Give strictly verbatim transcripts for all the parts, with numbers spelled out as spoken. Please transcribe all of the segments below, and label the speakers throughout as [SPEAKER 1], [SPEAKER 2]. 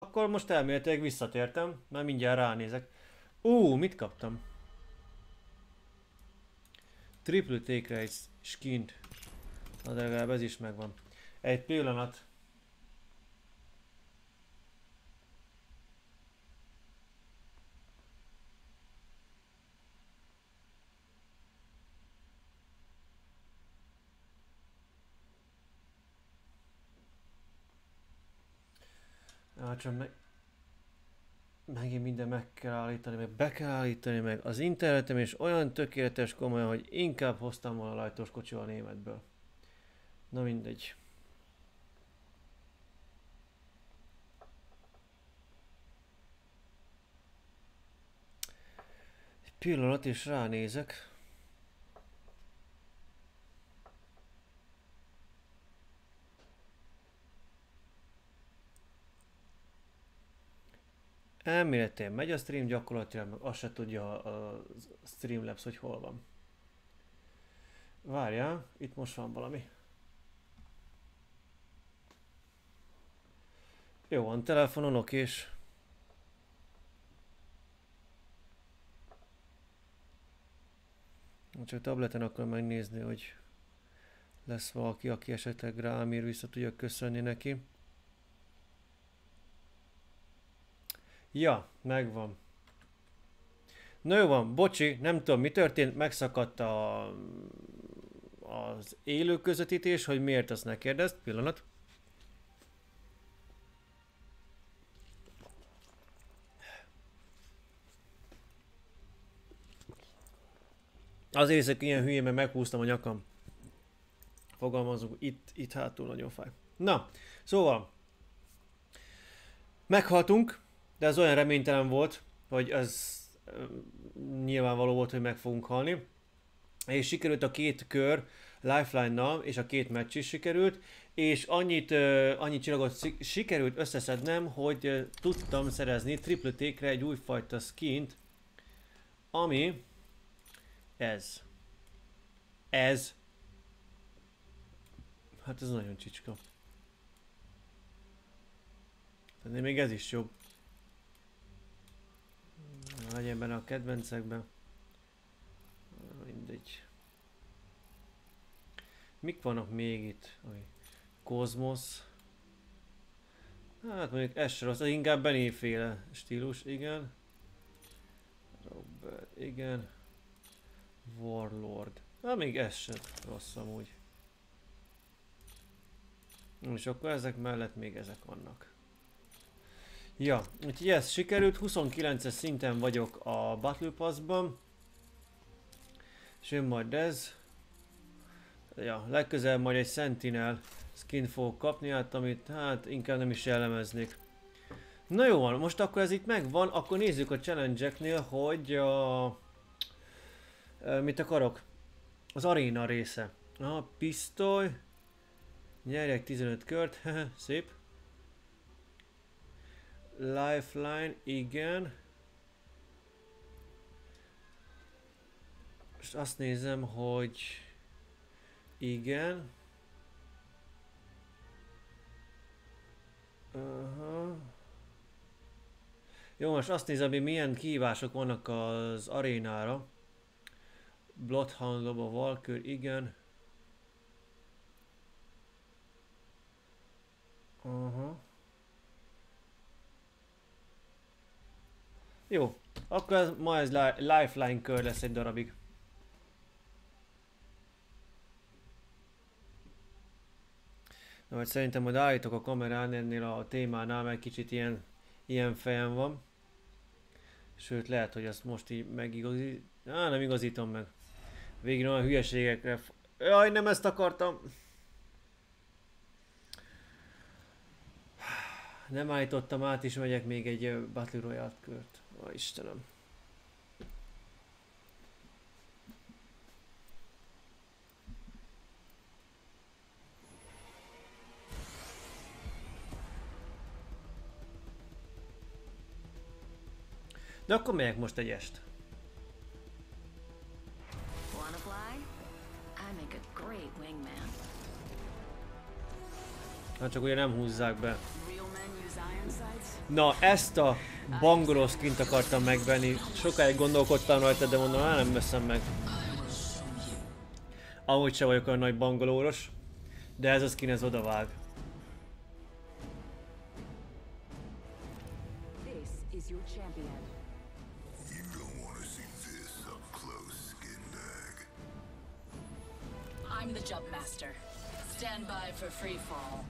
[SPEAKER 1] akkor most elméletileg visszatértem, mert mindjárt ránézek. Ú, mit kaptam? Triple take rate skint. Na de legalább ez is megvan. Egy pillanat. Ja, csak meg... Megint minden meg kell állítani, meg be kell állítani, meg az internetem és olyan tökéletes komolyan, hogy inkább hoztam volna lajtos kocsival németből. Na mindegy. Egy pillanat és ránézek. Elméletében megy a stream, gyakorlatilag meg azt se tudja a Streamlabs, hogy hol van. Várjál, itt most van valami. Jó, van telefonon, okés. Csak tableten akarom megnézni, hogy lesz valaki, aki esetleg Rámír vissza tudja köszönni neki. Ja, megvan. Na jó van, bocsi, nem tudom mi történt, megszakadt a, az élő közvetítés, hogy miért, azt ne kérdezd, pillanat. Azért hiszek ilyen hülyén, mert meghúztam a nyakam. Fogalmazunk, itt, itt hátul nagyon fáj. Na, szóval. Meghaltunk, de ez olyan reménytelen volt, hogy ez nyilvánvaló volt, hogy meg fogunk halni. És sikerült a két kör Lifeline-nal, és a két meccs is sikerült, és annyit, uh, annyit csillagot sikerült összeszednem, hogy uh, tudtam szerezni triple take-re egy újfajta skint, ami ez. Ez. Hát ez nagyon csicska. De még ez is jobb. Legyen benne a kedvencekben. Mindegy. Mik vannak még itt? Kozmosz. Hát mondjuk ez se rossz, inkább Benny féle stílus, igen. Robert, igen. Warlord. Hát még ez sem rossz amúgy. És akkor ezek mellett még ezek vannak. Ja, úgyhogy ez sikerült, huszonkilences szinten vagyok a Battle Pass-ban. És jön majd ez. Ja, legközelebb majd egy Sentinel skin fogok kapni, hát amit hát inkább nem is jellemeznék. Na jó van, most akkor ez itt megvan, akkor nézzük a challenge-eknél, hogy a... mit akarok? Az aréna része. A pisztoly. Nyerjek tizenöt kört, szép. Lifeline, igen. És azt nézem, hogy igen. Aha. Jó, most azt nézem, hogy milyen kihívások vannak az arénára. Bloodhound Loba Valkyr, igen. Aha. Jó, akkor ez, ma ez li lifeline kör lesz egy darabig. Na, vagy szerintem majd állítok a kamerán ennél a témánál, mert kicsit ilyen, ilyen fejem van. Sőt, lehet, hogy azt most így megigazít... Á, nem igazítom meg. Végül olyan hülyeségekre... Jaj, nem ezt akartam! Nem állítottam át, és megyek még egy Battle Royale kört. Ó, Istenem. De akkor megyek most egy est. Hát csak ugye nem húzzák be. Na, ezt a bangoló skint akartam megvenni. Sokáig gondolkodtam rajta, de mondom, már nem veszem meg. Amúgy se vagyok olyan nagy bangolóros, de ez a skin ez odavág.
[SPEAKER 2] I'm the jump master. Stand by for free fall.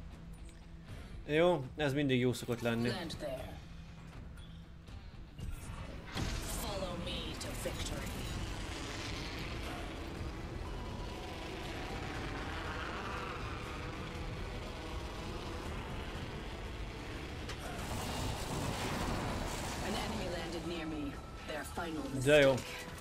[SPEAKER 1] Jó, ez mindig jó szokott lenni.
[SPEAKER 2] Land there. Follow me to victory. An enemy landed near me. Their final mistake.
[SPEAKER 1] De jó.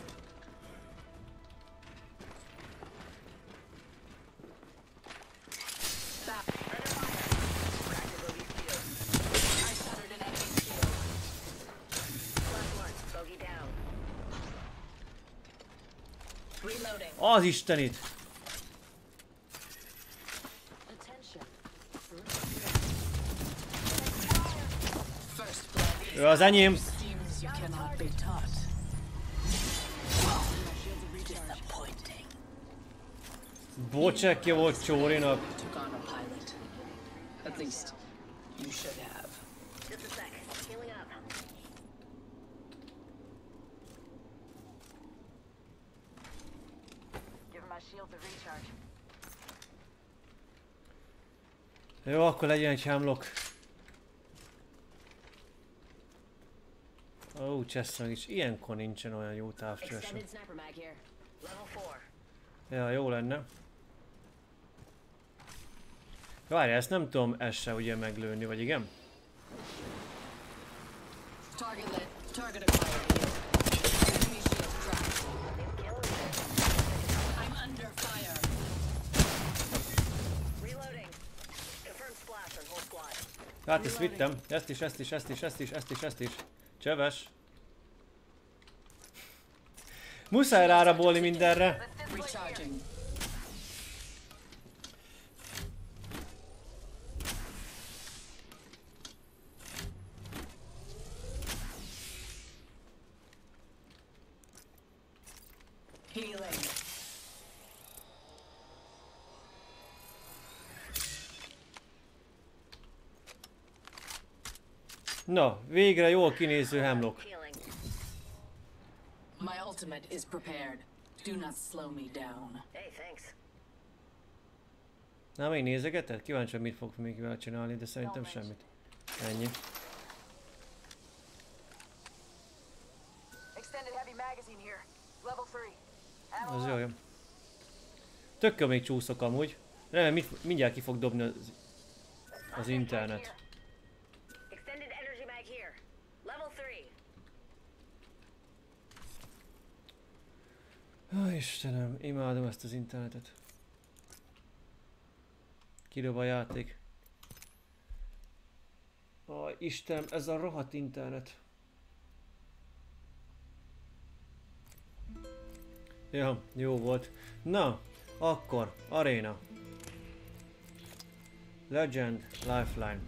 [SPEAKER 1] Az istenit! Ő az enyém! Bocsekja volt Csórinak. Jó, akkor legyen egy hemlock. Ó, oh, Chester is. Ilyenkor nincsen olyan jó távcsőse. Ja, jó lenne. Várj, ezt nem tudom ezt se ugye meglőni, vagy igen? Hát ezt vittem, ezt is, ezt is, ezt is, ezt is, ezt is, ezt is. Csöves. Muszáj rárabolni mindenre. Na, végre jól kinéző hemlock.
[SPEAKER 2] My ultimate is prepared. Do not slow me down.
[SPEAKER 3] Hey, thanks.
[SPEAKER 1] Na, még nézegeted? Kíváncsi, mit fog még vele csinálni, de szerintem semmit. Ennyi. Az jó, jó. Tök jó, még csúszok amúgy. Remélem, mit, mindjárt ki fog dobni az, az internet. Ó, Istenem, imádom ezt az internetet. Kidob a játék. Ó, Istenem, ez a rohadt internet. Ja, jó volt. Na, akkor, Arena. Legend, Lifeline.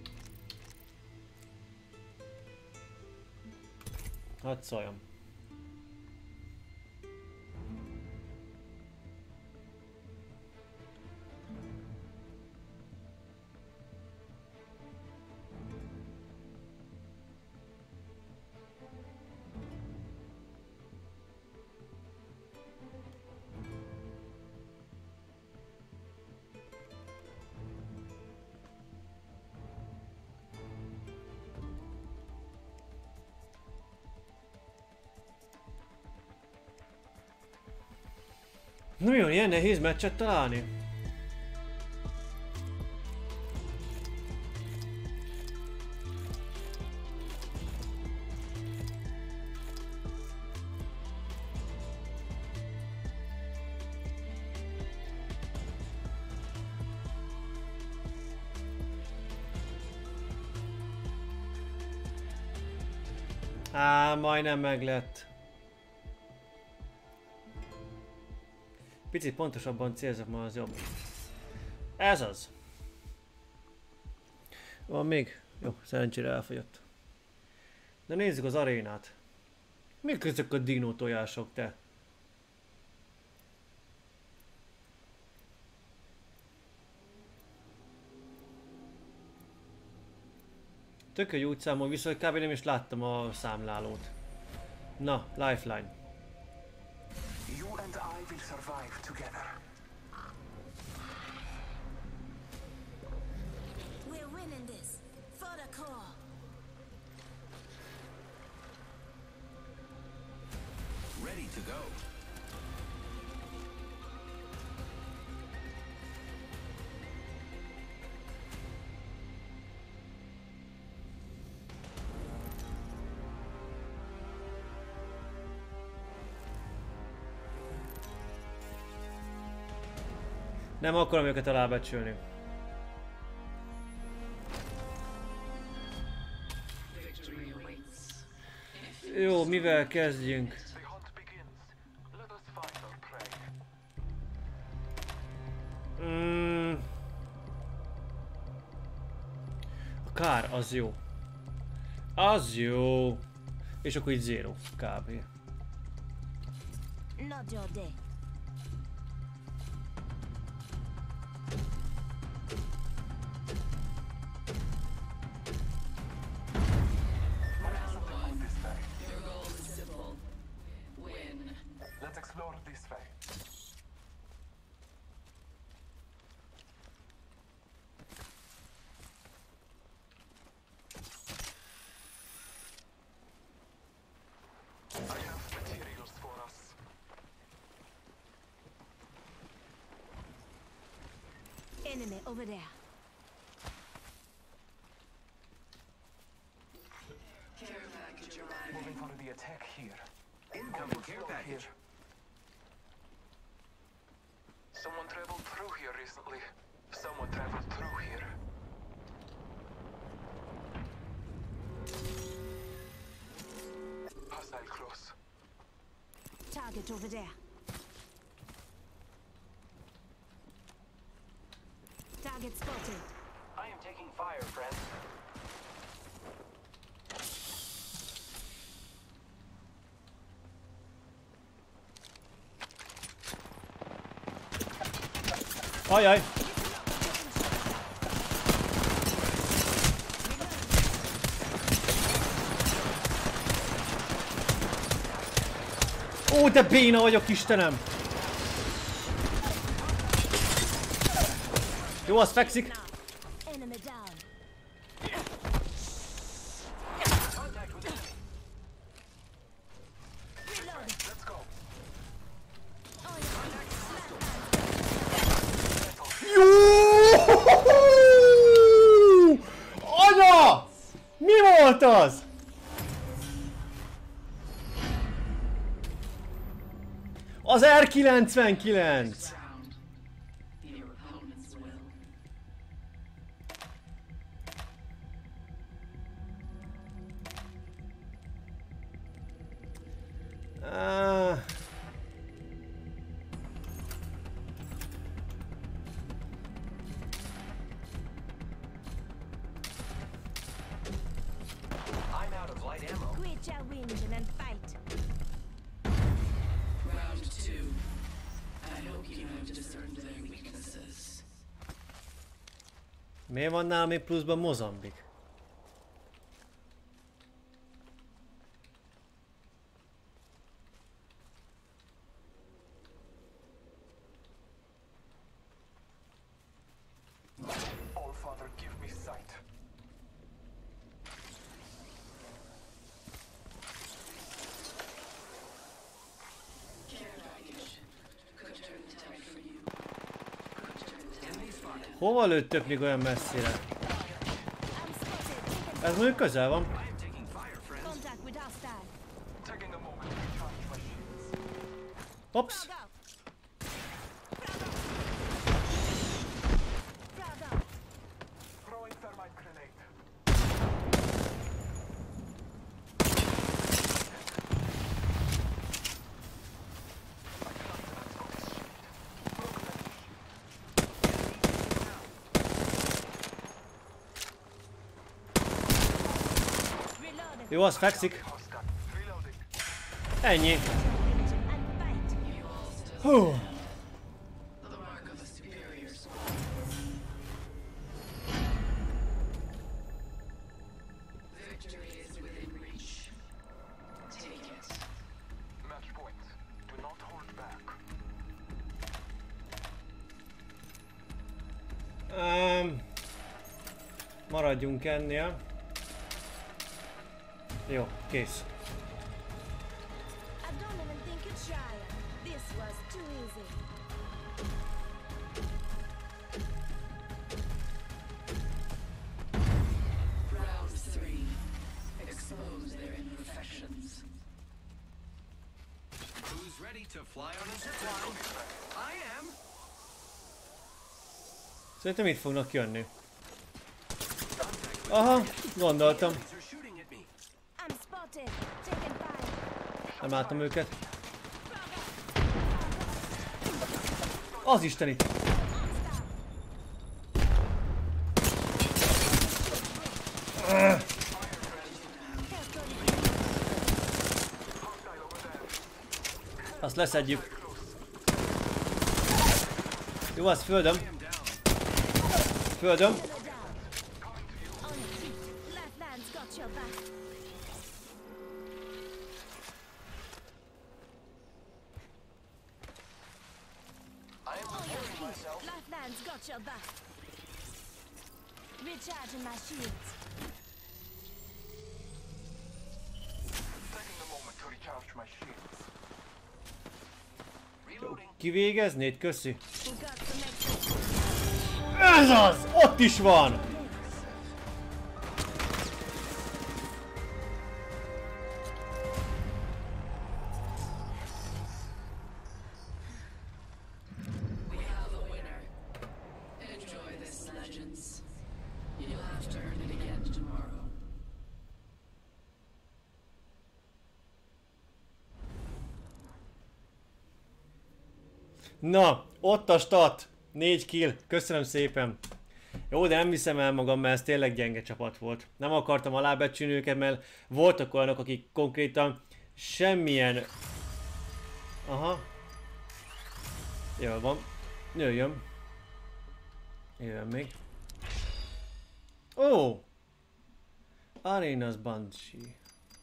[SPEAKER 1] Hadd szóljam. Nagyon ilyen nehéz meccset találni. Á, majdnem meglett. Picit pontosabban célzok, ma az jobb. Ez az. Van még? Jó, szerencsére elfogyott. De nézzük az arénát. Mik ezek a dino tojások, te? Tök egy úgy számol vissza, hogy kb. Nem is láttam a számlálót. Na, lifeline.
[SPEAKER 3] You and I will survive together.
[SPEAKER 4] We're winning this. For the core.
[SPEAKER 3] Ready to go.
[SPEAKER 1] Nem akarom őket alábecsülni. Jó, mivel kezdjünk? Mm. A kár az jó. Az jó. És akkor így zero kb.
[SPEAKER 4] Not your day.
[SPEAKER 3] Let's explore this way. I have materials for us.
[SPEAKER 4] Enemy over there.
[SPEAKER 2] Care package arriving.
[SPEAKER 3] Moving for the attack here.
[SPEAKER 5] Incoming care package.
[SPEAKER 3] Someone traveled through here recently. Someone traveled through here. Hostile close.
[SPEAKER 4] Target over there. Target spotted.
[SPEAKER 5] I am taking fire, friends.
[SPEAKER 1] Ajaj! Ó, de béna vagyok, Istenem! Jó, az fekszik!
[SPEAKER 4] Enemy down.
[SPEAKER 5] Contact with enemy.
[SPEAKER 4] Reload.
[SPEAKER 3] Let's go.
[SPEAKER 1] Jó! Anya! Mi volt az? Az R kilencvenkilenc!
[SPEAKER 2] Round. Your opponent's will.
[SPEAKER 1] Ah.
[SPEAKER 5] I'm out of light ammo.
[SPEAKER 4] Quit your whinging and fight.
[SPEAKER 2] Round two. I hope you have discerned their weaknesses.
[SPEAKER 1] Miért van nálam még pluszban Mozambik?
[SPEAKER 3] All Father, give me sight.
[SPEAKER 2] Care package. Could turn the tide for you. Could turn the tide
[SPEAKER 5] Enemy
[SPEAKER 2] for
[SPEAKER 5] spotted.
[SPEAKER 2] them.
[SPEAKER 1] Hova lőttök még olyan messzire?
[SPEAKER 4] I'm spotted.
[SPEAKER 1] Ez mondjuk közel van.
[SPEAKER 5] I am taking fire, friends.
[SPEAKER 4] Contact with hostile.
[SPEAKER 3] Taking a moment to recharge my shields.
[SPEAKER 1] Hops!
[SPEAKER 4] Frog out. Frog out.
[SPEAKER 3] Throwing thermite grenade.
[SPEAKER 1] Jó, az fekszik.
[SPEAKER 3] Hostile. Reloading.
[SPEAKER 1] Ennyi.
[SPEAKER 4] Whinge and fight.
[SPEAKER 2] You all still
[SPEAKER 1] Hú.
[SPEAKER 2] the mark of a superior squad. Victory is within reach. Take it.
[SPEAKER 3] Match point. Do not hold back.
[SPEAKER 1] Um, maradjunk ennél. Jó, kész.
[SPEAKER 4] I don't even think you'd try it. This was too easy.
[SPEAKER 2] Round three. Expose their imperfections.
[SPEAKER 5] Who's ready to fly on a zipline? I am.
[SPEAKER 1] Szerintem itt fognak jönni. Aha, gondoltam.
[SPEAKER 5] They're shooting at me.
[SPEAKER 4] I'm spotted. Taking fire.
[SPEAKER 1] Nem láttam őket. Az istenit! Azt leszedjük. Jó, az földöm. Földöm.
[SPEAKER 4] Enemy down. On your feet. Lifelines got your back.
[SPEAKER 5] I am repairing myself.
[SPEAKER 4] Lifelines got your back. Recharging my shields.
[SPEAKER 3] Taking a moment to recharge my shields.
[SPEAKER 5] Reloading.
[SPEAKER 1] Kivégeznéd? Köszi.
[SPEAKER 4] We got some extra.
[SPEAKER 1] Ez az! Ott is van!
[SPEAKER 2] We have a winner. Enjoy this, legends. You'll have to earn it again tomorrow.
[SPEAKER 1] Na, ott a stat. négy kill. Köszönöm szépen. Jó, de nem viszem el magam, mert ez tényleg gyenge csapat volt. Nem akartam alábecsülni őket, mert voltak olyanok, akik konkrétan semmilyen... Aha. Jól van. Jöjjön. Jöjjön még. Ó! Oh. Arenas Banshee.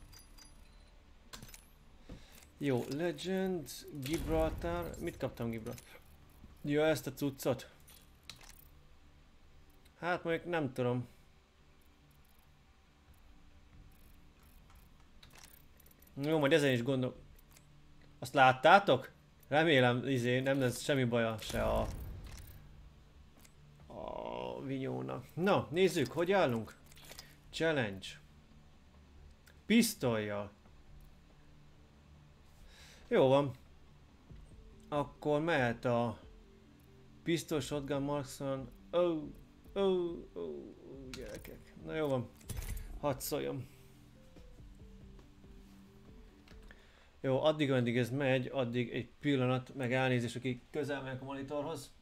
[SPEAKER 1] Jó, Legend, Gibraltar. Mit kaptam Gibraltar? Ja, ezt a cuccot. Hát mondjuk nem tudom. Jó, majd ezen is gondol. Azt láttátok? Remélem, izé, nem lesz semmi baja se a... a vinyónak. Na, nézzük, hogy állunk. Challenge. Pisztollyal. Jó van. Akkor mehet a... Pisztoly, shotgun, marksman. Ó, ó, ó, ó, gyerekek. Na jó van. Hadd szóljon. Jó, addig, ameddig ez megy, addig egy pillanat, meg elnézést, akik közel megyek a monitorhoz.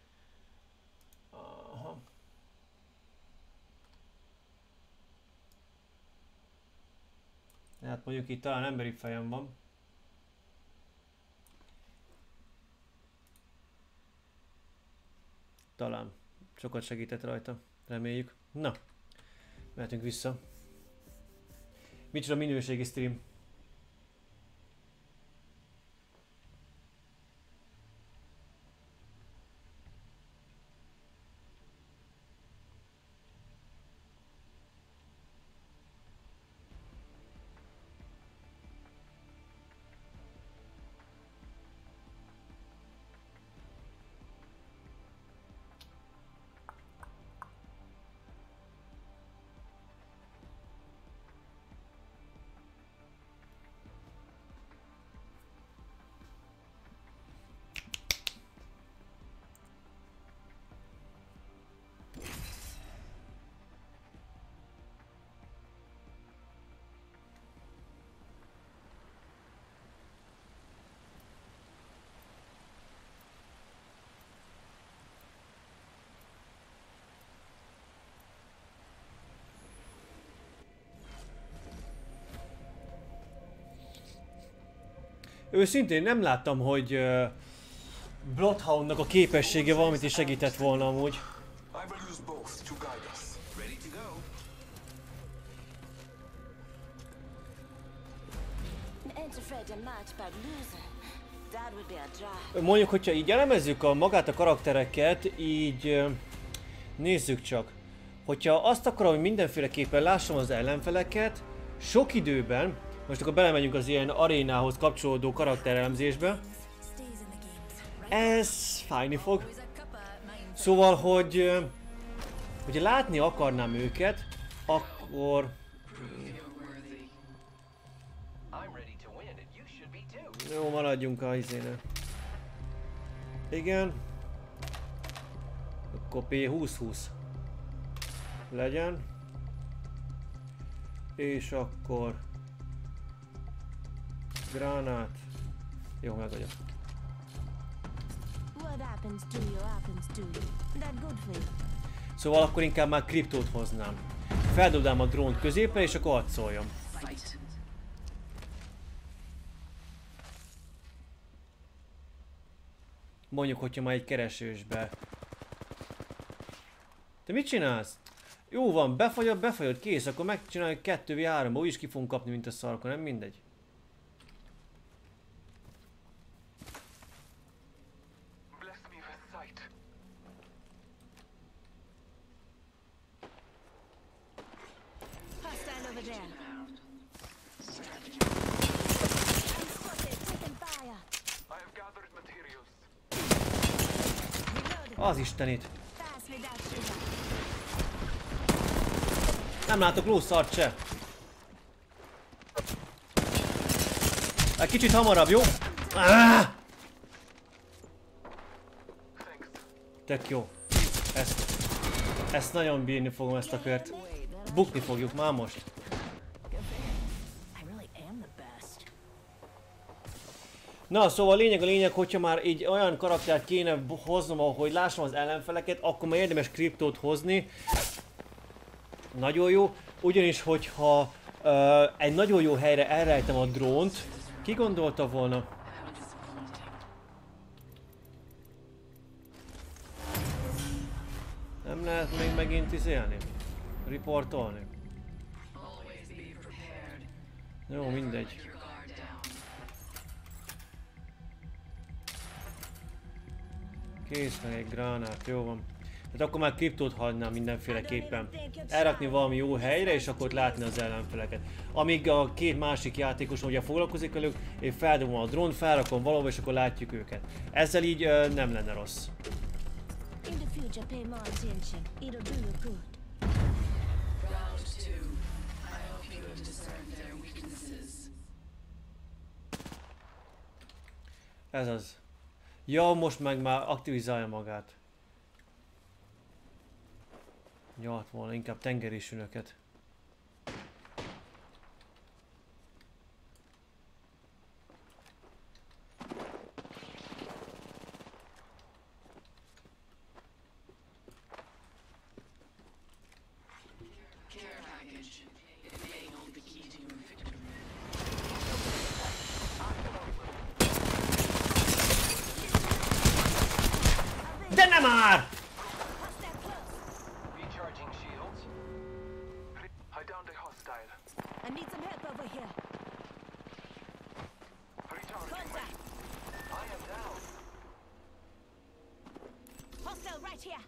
[SPEAKER 1] Aha. Hát mondjuk itt talán emberi fejem van. Talán. Sokat segített rajta. Reméljük. Na. Mehetünk vissza. Micsoda minőségi stream. Őszintén nem láttam, hogy uh, Bloodhoundnak a képessége valamit is segített volna amúgy.
[SPEAKER 3] I will use both to guide us.
[SPEAKER 5] Ready to go.
[SPEAKER 4] Ain't afraid of much but loser. That would be a drop.
[SPEAKER 1] Mondjuk, hogyha így elemezzük a magát a karaktereket, így uh, nézzük csak. Hogyha azt akarom, hogy mindenféleképpen lássam az ellenfeleket, sok időben, most akkor belemegyünk az ilyen arénához kapcsolódó karakterelemzésbe, ez fájni fog. Szóval, hogy hogyha látni akarnám őket, akkor...
[SPEAKER 5] I'm ready to win and you should be too.
[SPEAKER 1] Jó, maradjunk a izénél. Igen. Akkor P húsz húsz. Legyen. És akkor... Gránát. Jó, meg vagyok.
[SPEAKER 4] What happens to you happens to you. That good for you.
[SPEAKER 1] Szóval akkor inkább már kriptót hoznám. Feldobnám a drónt középre, és akkor hadd szóljon.
[SPEAKER 2] Fight.
[SPEAKER 1] Mondjuk, hogyha már egy keresősbe. Te mit csinálsz? Jó van, befagyod, befagyod, kész, akkor megcsináljuk kettő vé háromba, úgyis ki fogunk kapni, mint a szarkon, nem mindegy.
[SPEAKER 3] Bless me with sight.
[SPEAKER 4] Hostile over there.
[SPEAKER 2] Strategy.
[SPEAKER 4] I'm spotted, taking fire.
[SPEAKER 3] I have gathered materials.
[SPEAKER 4] Reloading.
[SPEAKER 1] Az istenit.
[SPEAKER 4] Fast without sugar.
[SPEAKER 1] Nem látok lószart se. Egy kicsit hamarabb, jó? Ah!
[SPEAKER 3] Thanks.
[SPEAKER 1] Tök jó. Ezt, ezt nagyon bírni fogom, ezt a kört. Bukni fogjuk már most.
[SPEAKER 4] I really am the best.
[SPEAKER 1] Na, szóval a lényeg a lényeg, hogyha már így olyan karaktert kéne hoznom, ahogy lássam az ellenfeleket, akkor már érdemes kriptót hozni. Nagyon jó. Ugyanis, hogyha uh, egy nagyon jó helyre elrejtem a drónt, ki gondolta volna?
[SPEAKER 2] How disappointing.
[SPEAKER 1] Nem lehet még megint izélni? Riportolni?
[SPEAKER 2] Always be prepared.
[SPEAKER 1] Jó, mindegy.
[SPEAKER 2] Let your guard down.
[SPEAKER 1] Kész, meg egy gránát, jó van. Tehát akkor már kriptót hagynám mindenféleképpen. Elrakni valami jó helyre, és akkor ott látni az ellenfeleket. Amíg a két másik játékos ugye foglalkozik velük, én feldobom a drónt, felrakom valahol, és akkor látjuk őket. Ezzel így uh, nem lenne rossz.
[SPEAKER 4] In the future, pay more attention. It'll do you good.
[SPEAKER 2] Round two. I hope you have discerned their weaknesses.
[SPEAKER 1] Ez az. Ja, most meg már aktivizálja magát. Nyalt volna, inkább tengeri sünöket.
[SPEAKER 2] Care package. It may hold the key to your victory.
[SPEAKER 1] De nem már!
[SPEAKER 4] Hostile close.
[SPEAKER 3] Recharging shields. Re I downed a hostile.
[SPEAKER 4] I need some help over here.
[SPEAKER 3] Recharging.
[SPEAKER 4] Contact.
[SPEAKER 3] I am down.
[SPEAKER 4] Hostile right here.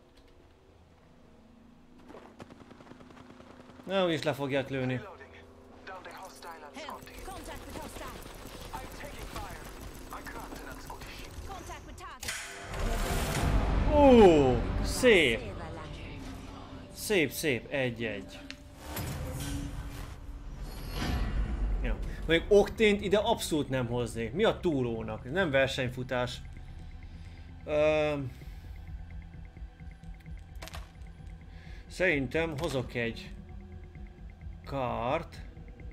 [SPEAKER 1] Na, úgyis le fogják lőni.
[SPEAKER 3] Reloading. Downed a hostile and
[SPEAKER 4] Help.
[SPEAKER 3] Scotty.
[SPEAKER 4] Contact with hostile.
[SPEAKER 3] I'm taking fire. I cracked an Scottish.
[SPEAKER 4] Contact with target.
[SPEAKER 1] Ó, szép!
[SPEAKER 4] Save a life.
[SPEAKER 1] Szép, szép, egy-egy. Ja. Mondjuk oktént ide abszolút nem hoznék. Mi a túlónak? Ez nem versenyfutás. Öm... Szerintem hozok egy kart.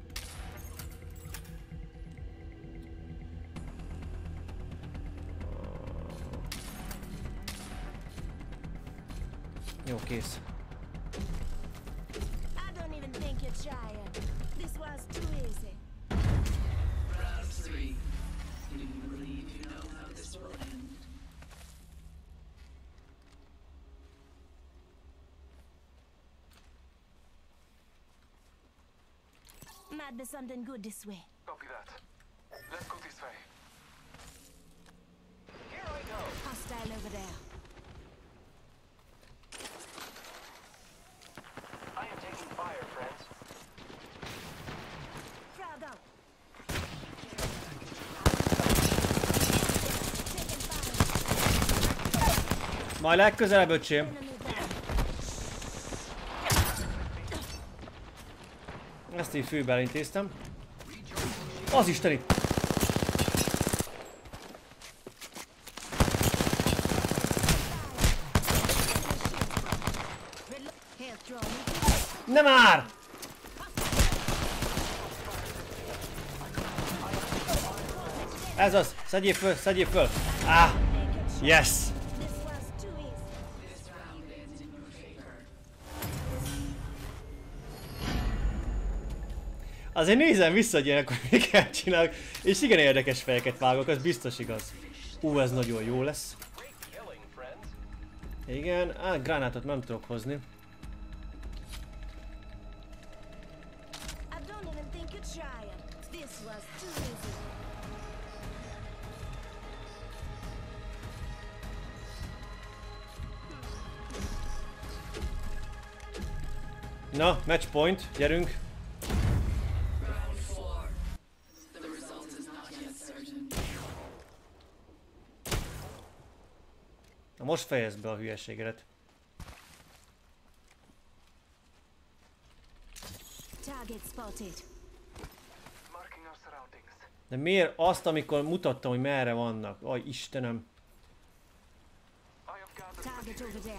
[SPEAKER 1] Jó, kész.
[SPEAKER 4] I don't even think you're trying. This was too easy.
[SPEAKER 2] Round three.
[SPEAKER 4] Might be something good this way.
[SPEAKER 3] Copy that. Let's go this way.
[SPEAKER 5] Here I go.
[SPEAKER 4] Hostile over there.
[SPEAKER 5] I am taking fire, friends.
[SPEAKER 4] Frog out.
[SPEAKER 1] Majd legközelebb, öcsém.
[SPEAKER 4] Enemy down.
[SPEAKER 1] Ezt így főbe elintéztem. Az isteni!
[SPEAKER 4] Health draw.
[SPEAKER 1] Ne már! Ez az! Szedjél föl, szedjél föl! Ah! Yes!
[SPEAKER 4] This was too easy.
[SPEAKER 2] This round ends in your favor.
[SPEAKER 1] Azért nézem vissza, hogy ilyenek, hogy miket csinálok, és igen érdekes fejeket vágok, az biztos igaz. Ú, ez nagyon jó lesz.
[SPEAKER 5] Great killing, friends.
[SPEAKER 1] Igen, á, gránátot nem tudok hozni.
[SPEAKER 4] I don't even think you're trying. This was too easy.
[SPEAKER 1] Na, match point, gyerünk.
[SPEAKER 2] Round four. The result is not yet certain.
[SPEAKER 1] Na most fejezd be a hülyeségedet.
[SPEAKER 4] Target spotted.
[SPEAKER 3] Marking our surroundings.
[SPEAKER 1] De miért azt, amikor mutattam, hogy merre vannak? Aj, Istenem.
[SPEAKER 3] I have gathered
[SPEAKER 4] Target over there.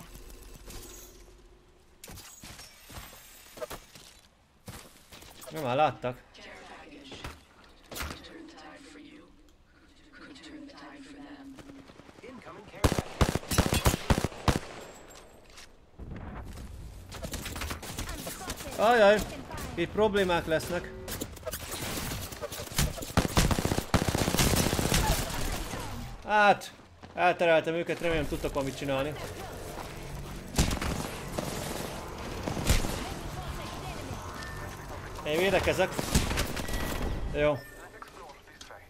[SPEAKER 1] Nem már láttak.
[SPEAKER 2] Care package. Could turn the tide for you. Could turn the tide for them.
[SPEAKER 5] Incoming care package.
[SPEAKER 4] I'm spotted.
[SPEAKER 1] Ajaj,
[SPEAKER 4] Taking fire.
[SPEAKER 1] itt problémák lesznek. Hát, eltereltem őket, remélem tudtak valamit csinálni. Én védekezek. Jó.
[SPEAKER 3] Let's explore this way.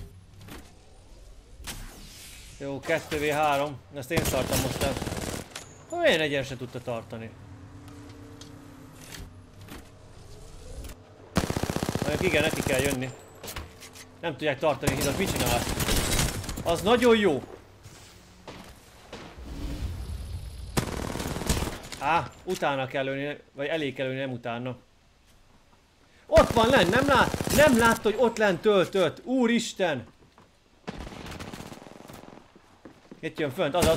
[SPEAKER 1] Jó, kettő vé három. Ezt én szartam most el. Olyan egyen se tudta tartani. Mondjuk igen, neki kell jönni. Nem tudják tartani, hidat mit csinál? Az nagyon jó! Á, utána kell lőni, vagy elé kell lőni, nem utána. Ott van lenn, nem lát? Nem látta, hogy ott lenn töltött. Úristen! Itt jön fönt, azaz.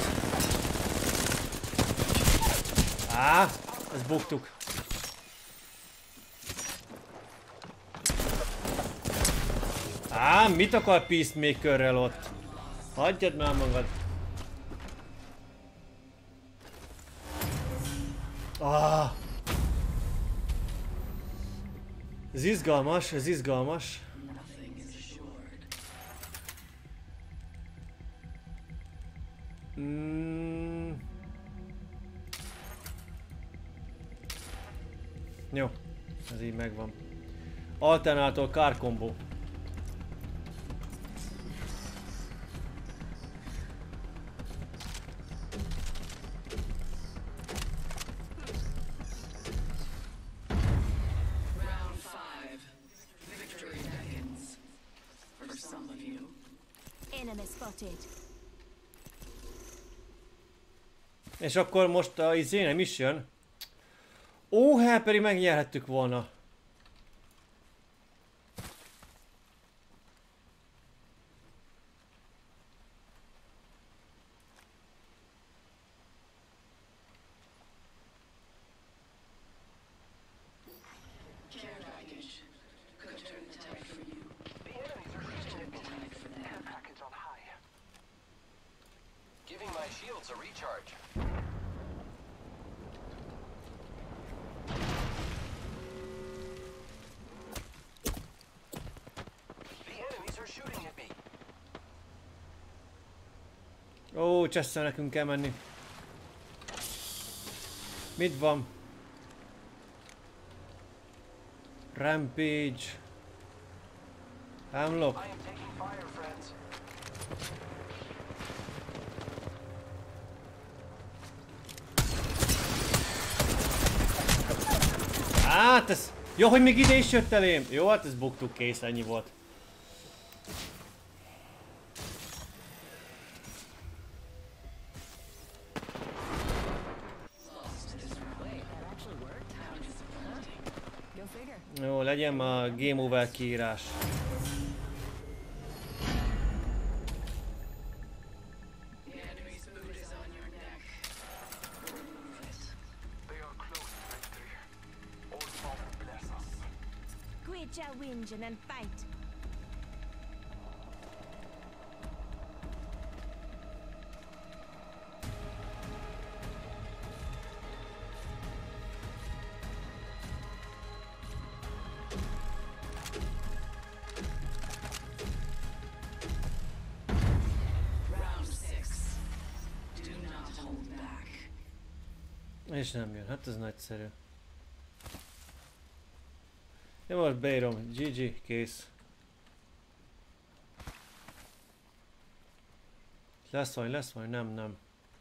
[SPEAKER 1] Á, ezt buktuk. Á, mit akar Peacemakerrel ott? Hagyjad már magad. Ah. Ez izgalmas, ez izgalmas.
[SPEAKER 2] Nothing is assured.
[SPEAKER 1] Mm. Jó, ez így megvan. Alternátor car combo.
[SPEAKER 2] Round five. Victory beckons. For some of you.
[SPEAKER 4] Enemy spotted.
[SPEAKER 1] És akkor most a izé nem is jön. Ó, hát pedig megnyerhettük volna.
[SPEAKER 2] Care package. Could turn the tide for you.
[SPEAKER 5] The enemies are shooting at me.
[SPEAKER 2] Tide for them.
[SPEAKER 3] Package on high.
[SPEAKER 5] Giving my shields a recharge. The enemies are shooting at me.
[SPEAKER 1] Ó, Chessel nekünk kell menni. Mit van? Rampage. Hemlock.
[SPEAKER 3] I am taking fire, friends.
[SPEAKER 1] Hát ez... Jó, hogy még ide is jött elém! Jó, hát ez buktuk, kész, ennyi volt. Jó, legyen ma game over kiírás.
[SPEAKER 4] Quit your whinging and fight.
[SPEAKER 1] És nem jön, hát ez nagyszerű. Jó, most beírom, gé gé, kész. Lesz vagy, lesz vagy, nem, nem.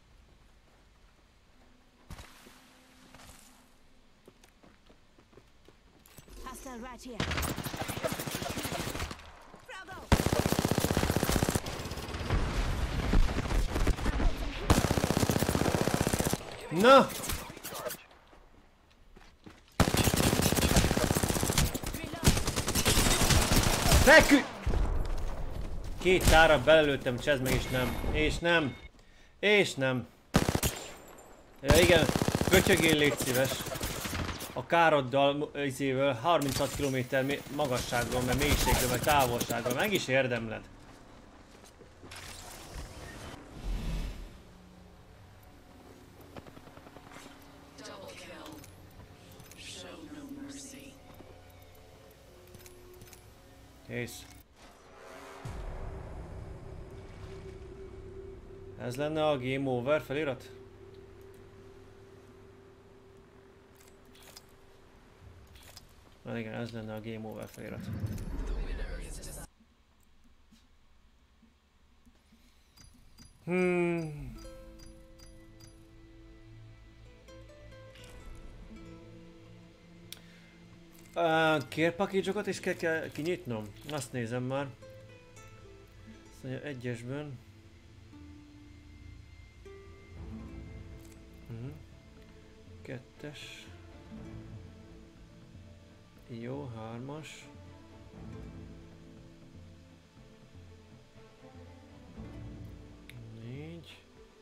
[SPEAKER 4] Hostile right here. Bravo!
[SPEAKER 1] Na! Fekü! Két tára belelőttem, csezd meg, és nem. És nem. És nem. Ja, igen, pötyögél, légy szíves. A károddal, izével harminchat kilométer magasságról, meg mélységről, meg távolságról. Meg is érdemled. Kész. Ez lenne a Game Over felirat? Na igen, ez lenne a Game Over felirat. Hmm. Uh, care package-okat is kell, kell kinyitnom? Azt nézem már. Azt mondja, egyesben. Uh-huh. Kettes. Jó, hármas. Négy.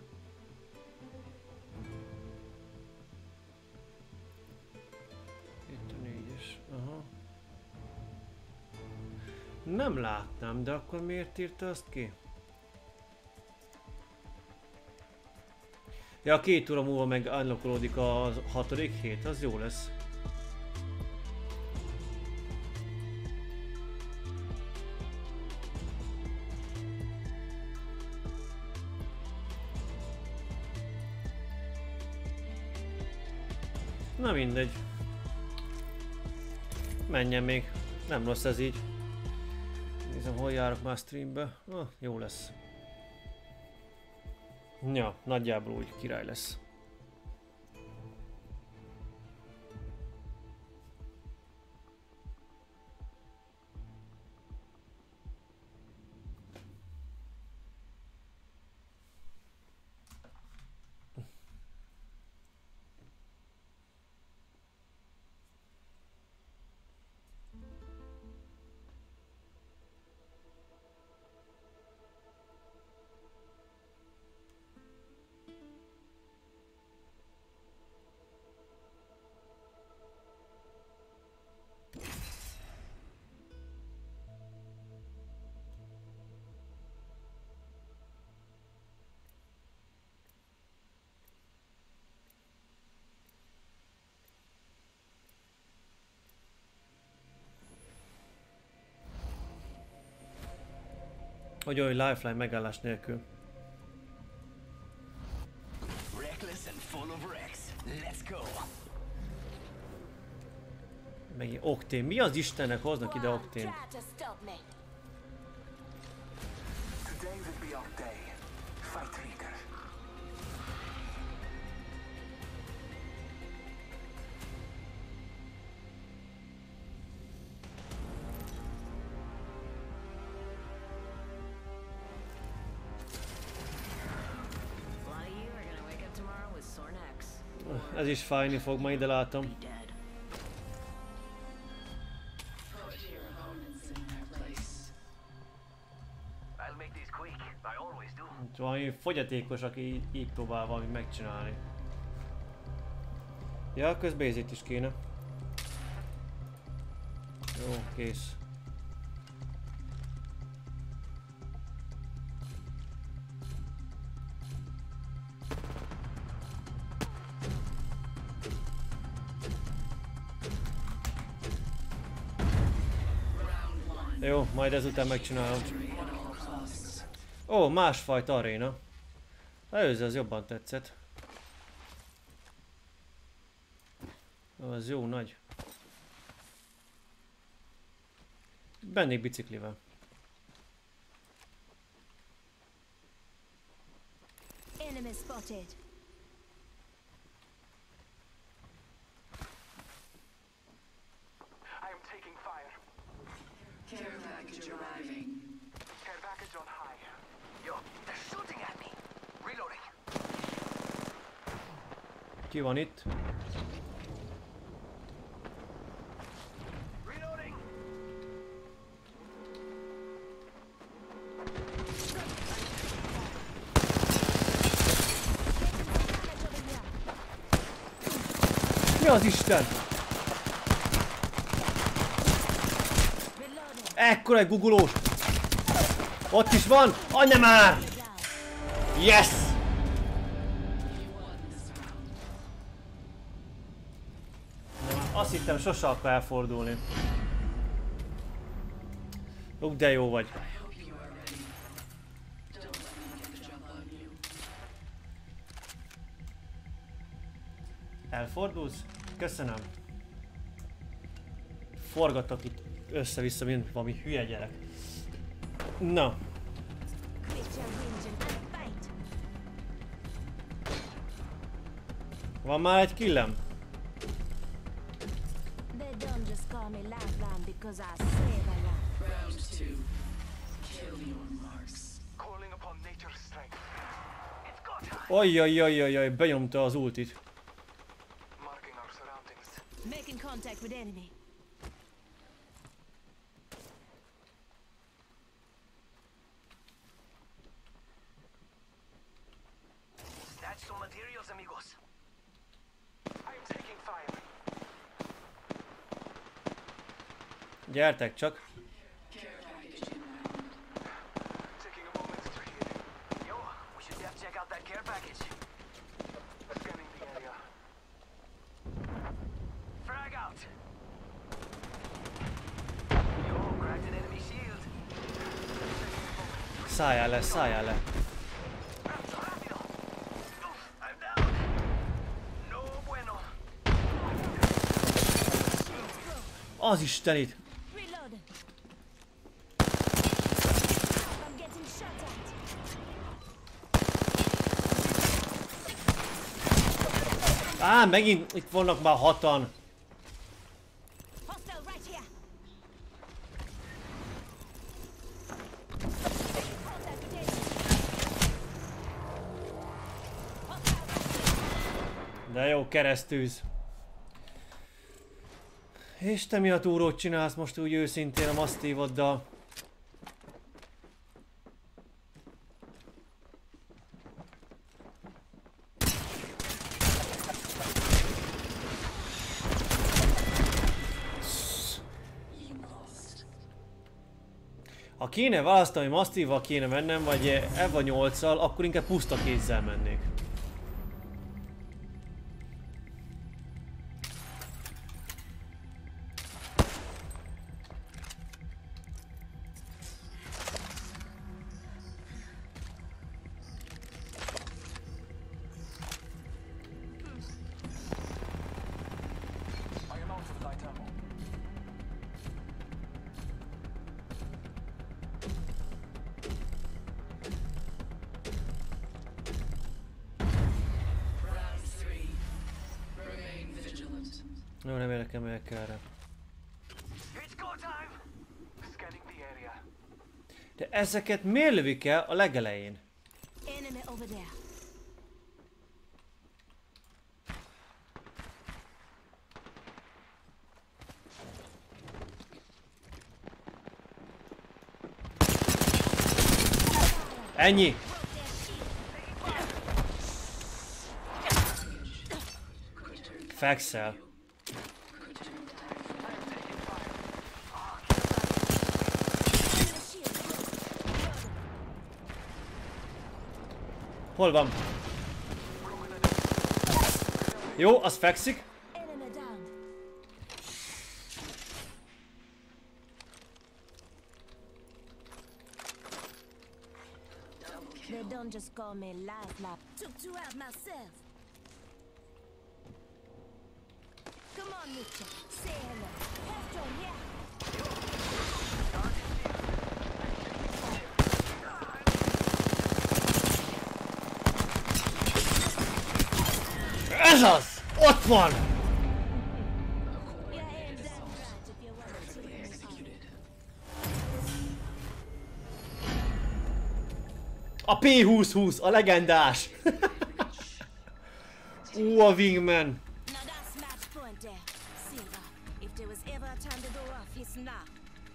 [SPEAKER 1] Aha. Nem látnám, de akkor miért írta azt ki? Ja, két óra múlva meg unlockolódik a hatodik hét, az jó lesz. Na mindegy. Menjen még. Nem rossz ez így. Nézem, hol járok már streambe. Ah, jó lesz. Ja, nagyjából úgy király lesz. Hogy olyan lifeline megállás nélkül. Meg oktén. Mi az Istennek hoznak ide
[SPEAKER 4] One
[SPEAKER 1] oktén?
[SPEAKER 4] tried to stop me.
[SPEAKER 3] Today will be our day. Fight, Reader.
[SPEAKER 2] A lot of you are gonna wake up tomorrow with sore necks.
[SPEAKER 1] Ez is fájni fog, ma ide látom.
[SPEAKER 2] Be dead. Put your opponents in their place.
[SPEAKER 5] I'll make these quick. I always do.
[SPEAKER 1] Valami fogyatékos, aki így, így próbál valamit megcsinálni. Ja, közben ezért is kéne. Jó, kész. Jó, majd ezután megcsinálom. Ó, másfajta aréna. Előző az jobban tetszett. Az jó nagy. Bennék biciklivel.
[SPEAKER 4] Enemy spotted.
[SPEAKER 3] I am taking fire.
[SPEAKER 2] Care package arriving.
[SPEAKER 3] Care package on high.
[SPEAKER 5] Yo, they're shooting at me. Reloading.
[SPEAKER 1] Ki van itt?
[SPEAKER 5] Reloading.
[SPEAKER 1] Mi az Isten?
[SPEAKER 4] Reloading.
[SPEAKER 1] Ekkora egy gugulós! Ott is van! Anya már! Yes! Azt hittem sose akar elfordulni. Ó, de jó vagy. Elfordulsz? Köszönöm. Forgatok itt össze-vissza, mint valami hülye gyerek. Na.
[SPEAKER 4] Quit your whinging and fight.
[SPEAKER 1] Van már egy killem?
[SPEAKER 4] They don't just call me Lifeline because I save a lot.
[SPEAKER 2] Round two. Kill your marks.
[SPEAKER 3] Calling upon nature's strength.
[SPEAKER 5] It's go time.
[SPEAKER 1] Ajjajjajjajjaj, benyomta az ultit.
[SPEAKER 3] Marking our surroundings.
[SPEAKER 4] Making contact with enemy.
[SPEAKER 5] Snatch some materials, amigos.
[SPEAKER 3] I am taking fire.
[SPEAKER 1] Gyertek csak.
[SPEAKER 2] Care package inbound.
[SPEAKER 3] Taking a moment to heal.
[SPEAKER 5] Yo, we should def check out that care package.
[SPEAKER 3] Scanning the area.
[SPEAKER 5] Frag out. Yo, cracked an enemy shield.
[SPEAKER 1] Szálljál le, szálljál le.
[SPEAKER 5] Rápido, rápido. Oof, I'm down. No bueno.
[SPEAKER 1] Az Istenit!
[SPEAKER 4] Reloading. I'm getting shot at.
[SPEAKER 1] Á, megint itt vannak már hatan.
[SPEAKER 4] Hostile right here. Contact with enemy. Hostile.
[SPEAKER 1] De jó, keresztűz. És te mi a túrót csinálsz most úgy őszintén a masztívoddal?
[SPEAKER 2] You lost.
[SPEAKER 1] Ha kéne választani, hogy masztívval kéne mennem, vagy Eva nyolccal, akkor inkább puszta kézzel mennék.
[SPEAKER 3] I am out of light ammo.
[SPEAKER 1] Jó, nem érdekel, melyek erre.
[SPEAKER 5] It's go time.
[SPEAKER 3] Scanning the area.
[SPEAKER 1] De ezeket miért lövik el a legelején?
[SPEAKER 4] Enemy over there.
[SPEAKER 1] Ennyi! Fekszel. Hol van? Jó, az fekszik.
[SPEAKER 4] Enemy down. They don't just call me life lap. Took two out myself. Come on, Mitchell. Say hello. Hector, yeah.
[SPEAKER 1] Ez az! Ott van!
[SPEAKER 4] Your aim's that right if you want to.
[SPEAKER 2] Executed.
[SPEAKER 1] A P húsz húsz, a legendás! Ú, a Wingman!
[SPEAKER 4] Now that's match point there. Silver, if there was ever a time to go off, it's now.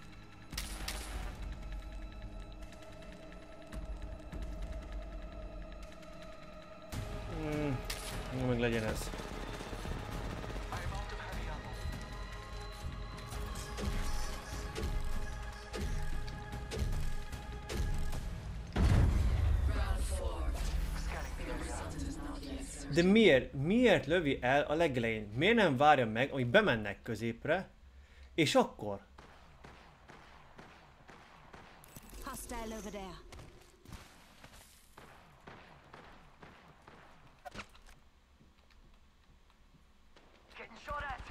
[SPEAKER 1] Hmm, jó, meg legyen ez.
[SPEAKER 3] I am out of heavy ammo.
[SPEAKER 2] Round four.
[SPEAKER 3] Scanning the
[SPEAKER 2] The
[SPEAKER 3] area.
[SPEAKER 2] result is not yet certain.
[SPEAKER 1] De miért? Miért lövi el a legelején? Miért nem várja meg, amíg bemennek középre, és akkor?
[SPEAKER 4] Hostile over there.
[SPEAKER 5] Getting shot at.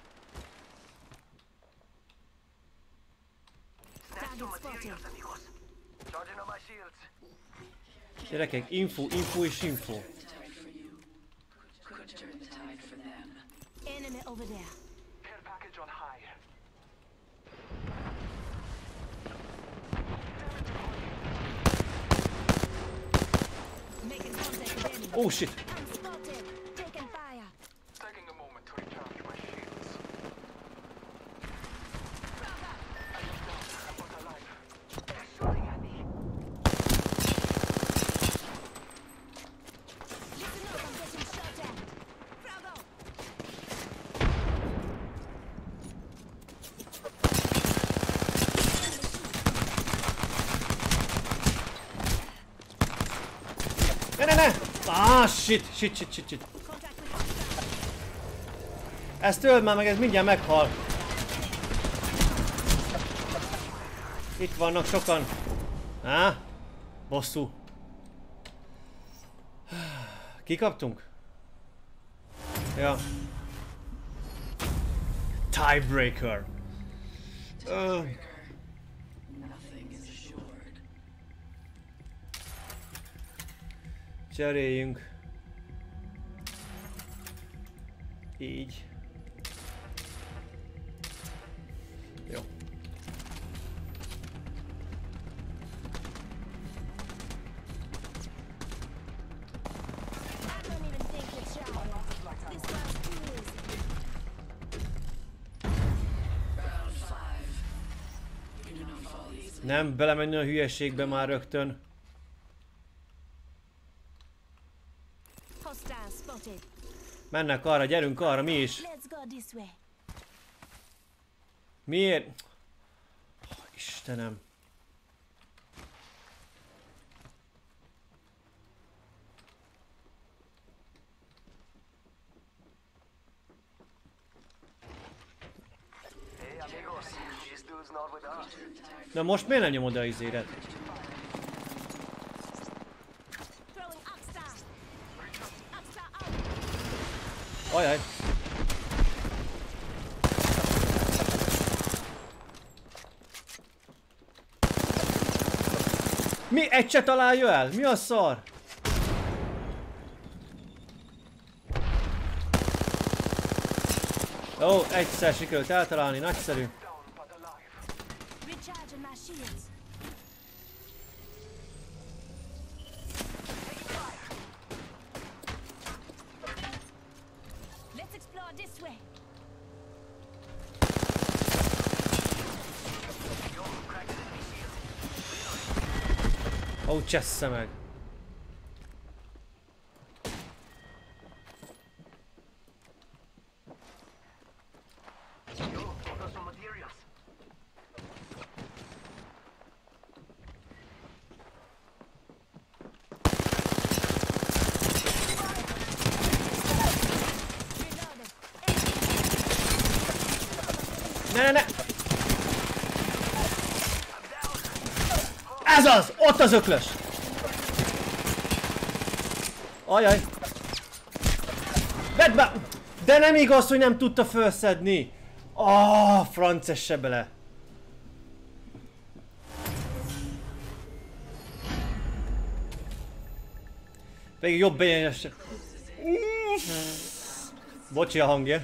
[SPEAKER 5] Snatched some
[SPEAKER 4] Target spotted.
[SPEAKER 5] materials, amigos. Charging on my shields.
[SPEAKER 1] Gyerekek, info, info és info.
[SPEAKER 2] Tide for you. Could turn the tide for them.
[SPEAKER 4] Enemy over there.
[SPEAKER 3] Care package on high.
[SPEAKER 4] Making contact with enemy.
[SPEAKER 1] Oh shit!
[SPEAKER 4] I'm spotted. Taking fire.
[SPEAKER 3] Taking a moment to recharge my shields. I am down, but alive.
[SPEAKER 5] They're shooting at me.
[SPEAKER 4] Listen up, I'm getting shot at. Bravo.
[SPEAKER 1] Ne, ne, ne! Ah, shit, shit, shit, shit, shit.
[SPEAKER 4] Contact with hostile.
[SPEAKER 1] Ezt öld már meg, ez mindjárt meghal. Itt vannak sokan. Á, bosszú. Kikaptunk? Ja. Tiebreaker. Ö,
[SPEAKER 2] Nothing is assured.
[SPEAKER 1] cseréljünk. Így. Jó.
[SPEAKER 4] I don't even think it's shy. This one's too easy.
[SPEAKER 2] Round five. You do not fall easily.
[SPEAKER 1] Nem belemenni a hülyeségbe már rögtön.
[SPEAKER 4] Hostile spotted.
[SPEAKER 1] Mennek arra, gyerünk arra, mi is.
[SPEAKER 4] Let's go this way.
[SPEAKER 1] Miért? Oh, Istenem.
[SPEAKER 5] Hey, amigos. This dude's not with us.
[SPEAKER 1] Na most miért nem nyomod a izéret?
[SPEAKER 4] Throwing Oxstar. Oxstar out.
[SPEAKER 1] Ajaj. Mi? Egy se találja el? Mi a szar? Ó, Ó, egyszer sikerült eltalálni, nagyszerű.
[SPEAKER 4] Recharging my shields. Let's explore this way.
[SPEAKER 1] Ó, csessze meg. Ne, ne, ne! Ez az! Ott az öklös! Ajaj! Vedd be! De nem igaz, hogy nem tudta felszedni! Ah, frances se bele! Pedig jobb bejönjesse. Bocsi a hangja.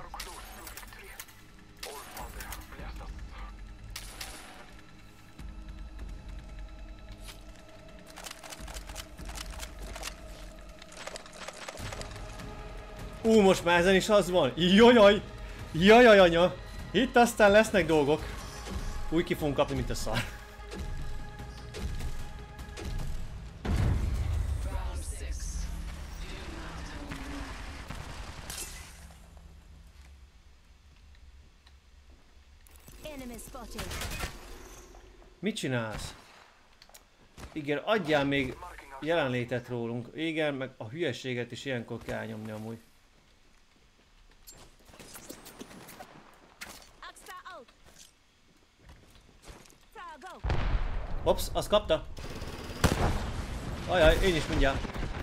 [SPEAKER 1] Ú, most már ezen is az van. Jajaj! Jajaj, anya! Itt aztán lesznek dolgok. Úgy ki fogunk kapni, mint a szar. Mit csinálsz? Igen, adjál még jelenlétet rólunk. Igen, meg a hülyeséget is ilyenkor kell nyomni amúgy. Hops, azt kapta. Ajaj, én is mindjárt.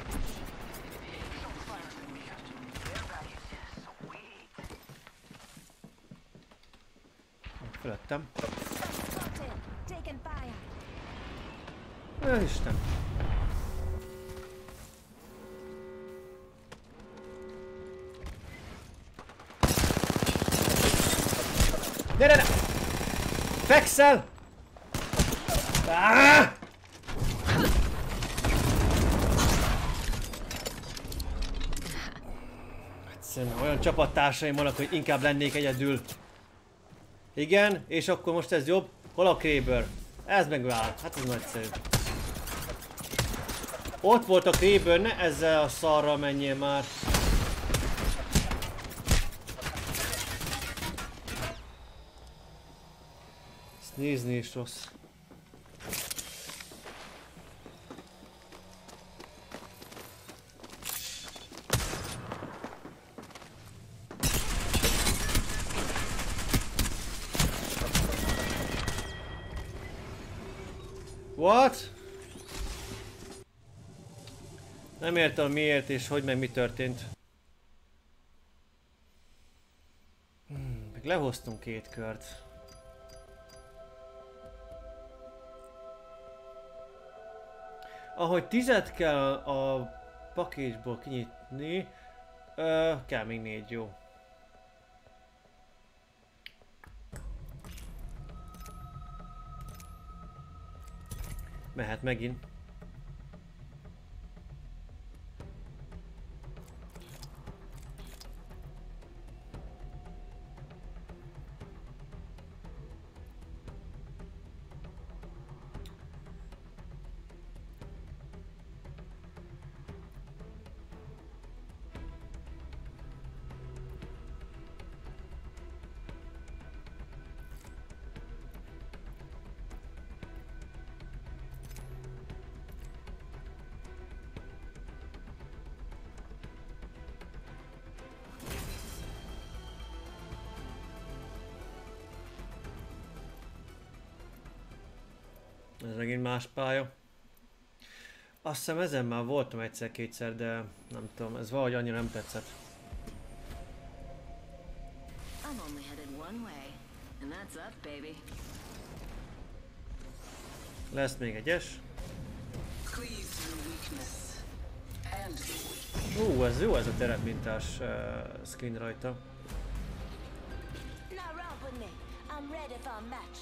[SPEAKER 1] Fölöttem. Ja, Isten. Ne, ne, ne! Fekszel! Ah! Egyszerűen olyan csapattársaim vannak, hogy inkább lennék egyedül. Igen, és akkor most ez jobb? Hol a Kraber? Ez megvál. Hát ez nagyszerű. Ott volt a Kraber, ne ezzel a szarral menjél már. Ezt nézni is rossz. What? Nem értem miért és hogy meg mi történt. Hmm, meg lehoztunk két kört. Ahogy tizet kell a package-ból kinyitni, ö, kell még négy, jó. Mehet megint. Ez megint más pálya. Azt hiszem ezen már voltam egyszer-kétszer, de nem tudom, ez valahogy annyira nem tetszett. Lesz még egyes. Ú, ez jó ez a terepmintás uh, skin rajta.
[SPEAKER 4] with me. I'm ready for a match.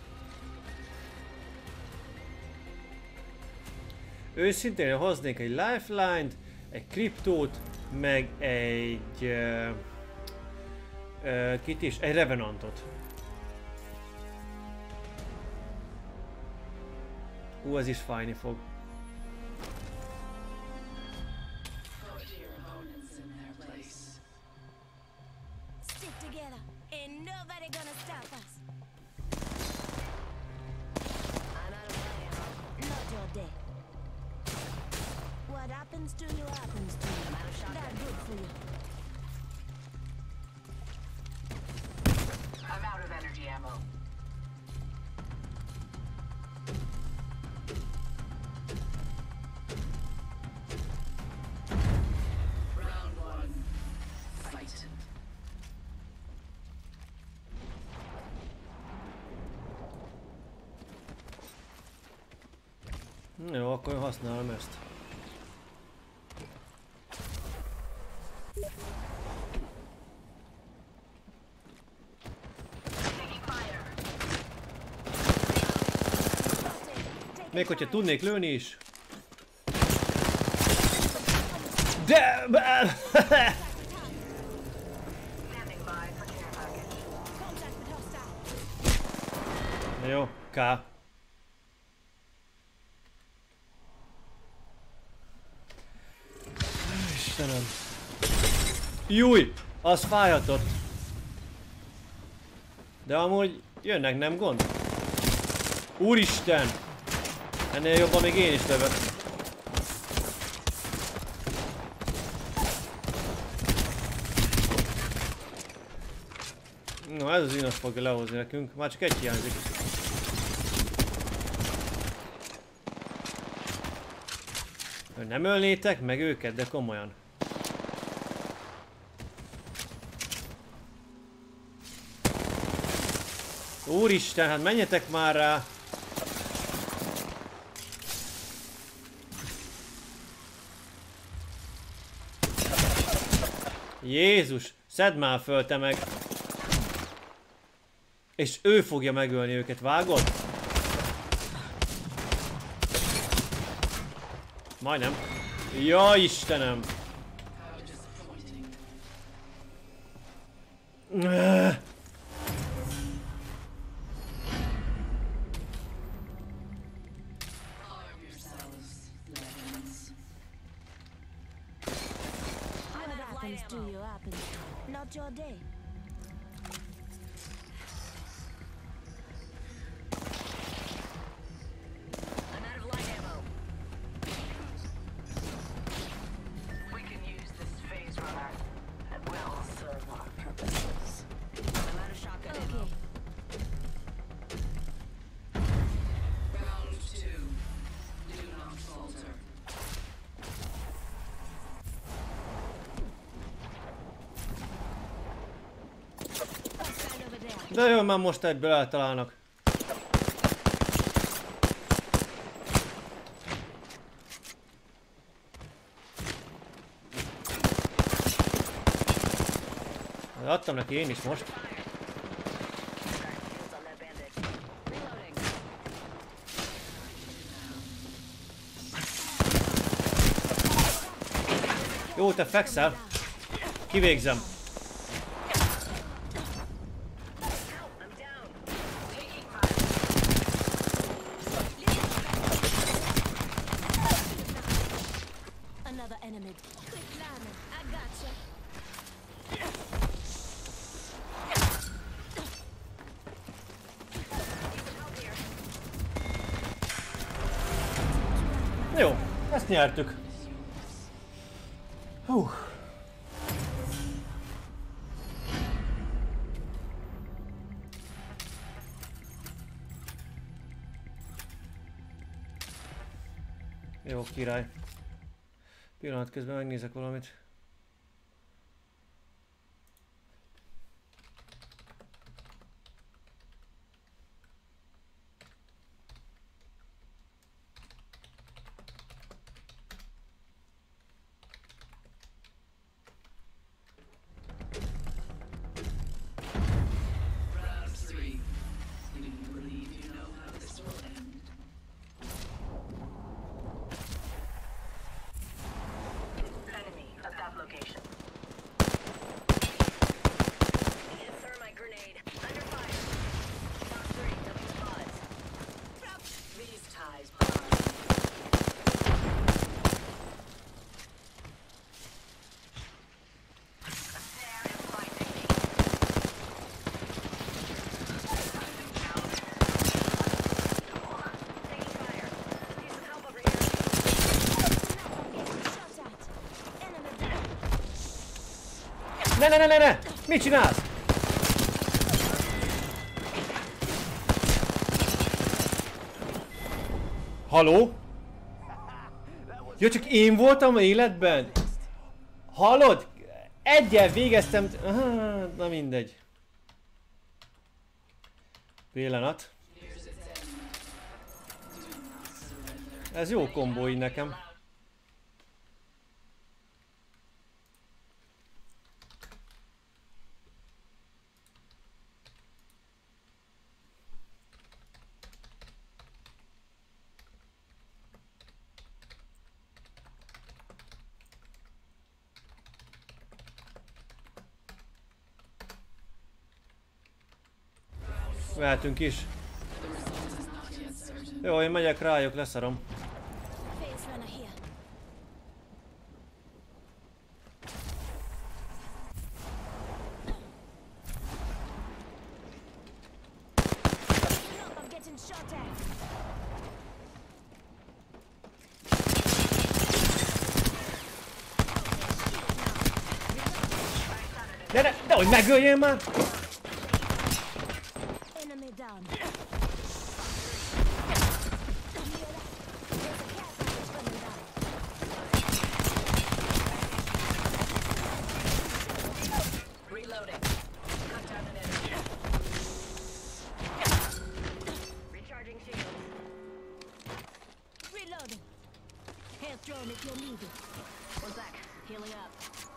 [SPEAKER 1] Őszintén hoznék egy lifeline-t, egy kriptót, meg egy... Uh, uh, kit is? Egy revenantot. Ú, ez is fájni fog.
[SPEAKER 4] Stick together. Ain't nobody gonna stop us. I'm out of money, huh? Not your day. What happens to you happens to you. Not good for you.
[SPEAKER 2] I'm out of energy ammo. Round one. Fight.
[SPEAKER 1] Jó, akkor használom ezt. Még hogyha tudnék lőni is. De...
[SPEAKER 4] Contact with hostile.
[SPEAKER 1] Jó, K. Istenem. Júj! Az fájhatott. De amúgy jönnek, nem gond? Úristen! Ennél jobban még én is lövök. No, ez az inos fogja lehozni nekünk. Már csak egy hiányzik. Nem ölnétek meg őket, de komolyan. Úristen, hát menjetek már rá! Jézus, szedd már föl te meg! És ő fogja megölni őket, vágod? Majdnem. Ja, Istenem! Arm
[SPEAKER 2] yourselves, legends.
[SPEAKER 4] What happens to you happens. Not your day.
[SPEAKER 2] I'm out of light ammo. We can use this phase runner. It will serve our purposes. I'm out of shotgun ammo.
[SPEAKER 4] Okay.
[SPEAKER 2] Round two. Do not falter.
[SPEAKER 4] Hostile over there.
[SPEAKER 1] De jó, már most egyből eltalálnak. Adtam neki én is most. Jó, te fekszel. Kivégzem.
[SPEAKER 4] Another enemy. Quick lineman. I gotcha.
[SPEAKER 1] Jó, ezt nyertük. Hú. Jó, király. Pillanat közben megnézek valamit. Ne, ne, ne, ne, ne! Mit csinálsz? Haló? Ja, csak én voltam életben? Hallod? Egyen végeztem... Ah, na mindegy. Pillanat. Ez jó kombó így nekem. Vehetünk is. Jó, én megyek rájuk, leszarom.
[SPEAKER 4] Phase runner here. Look, I'm getting shot at.
[SPEAKER 1] Ne, ne, de hogy megöljél már!
[SPEAKER 4] Enemy down.
[SPEAKER 2] Reloading. Cut down an enemy. Recharging shield.
[SPEAKER 4] Reloading. Health drone if you need it.
[SPEAKER 2] One sec. Healing up.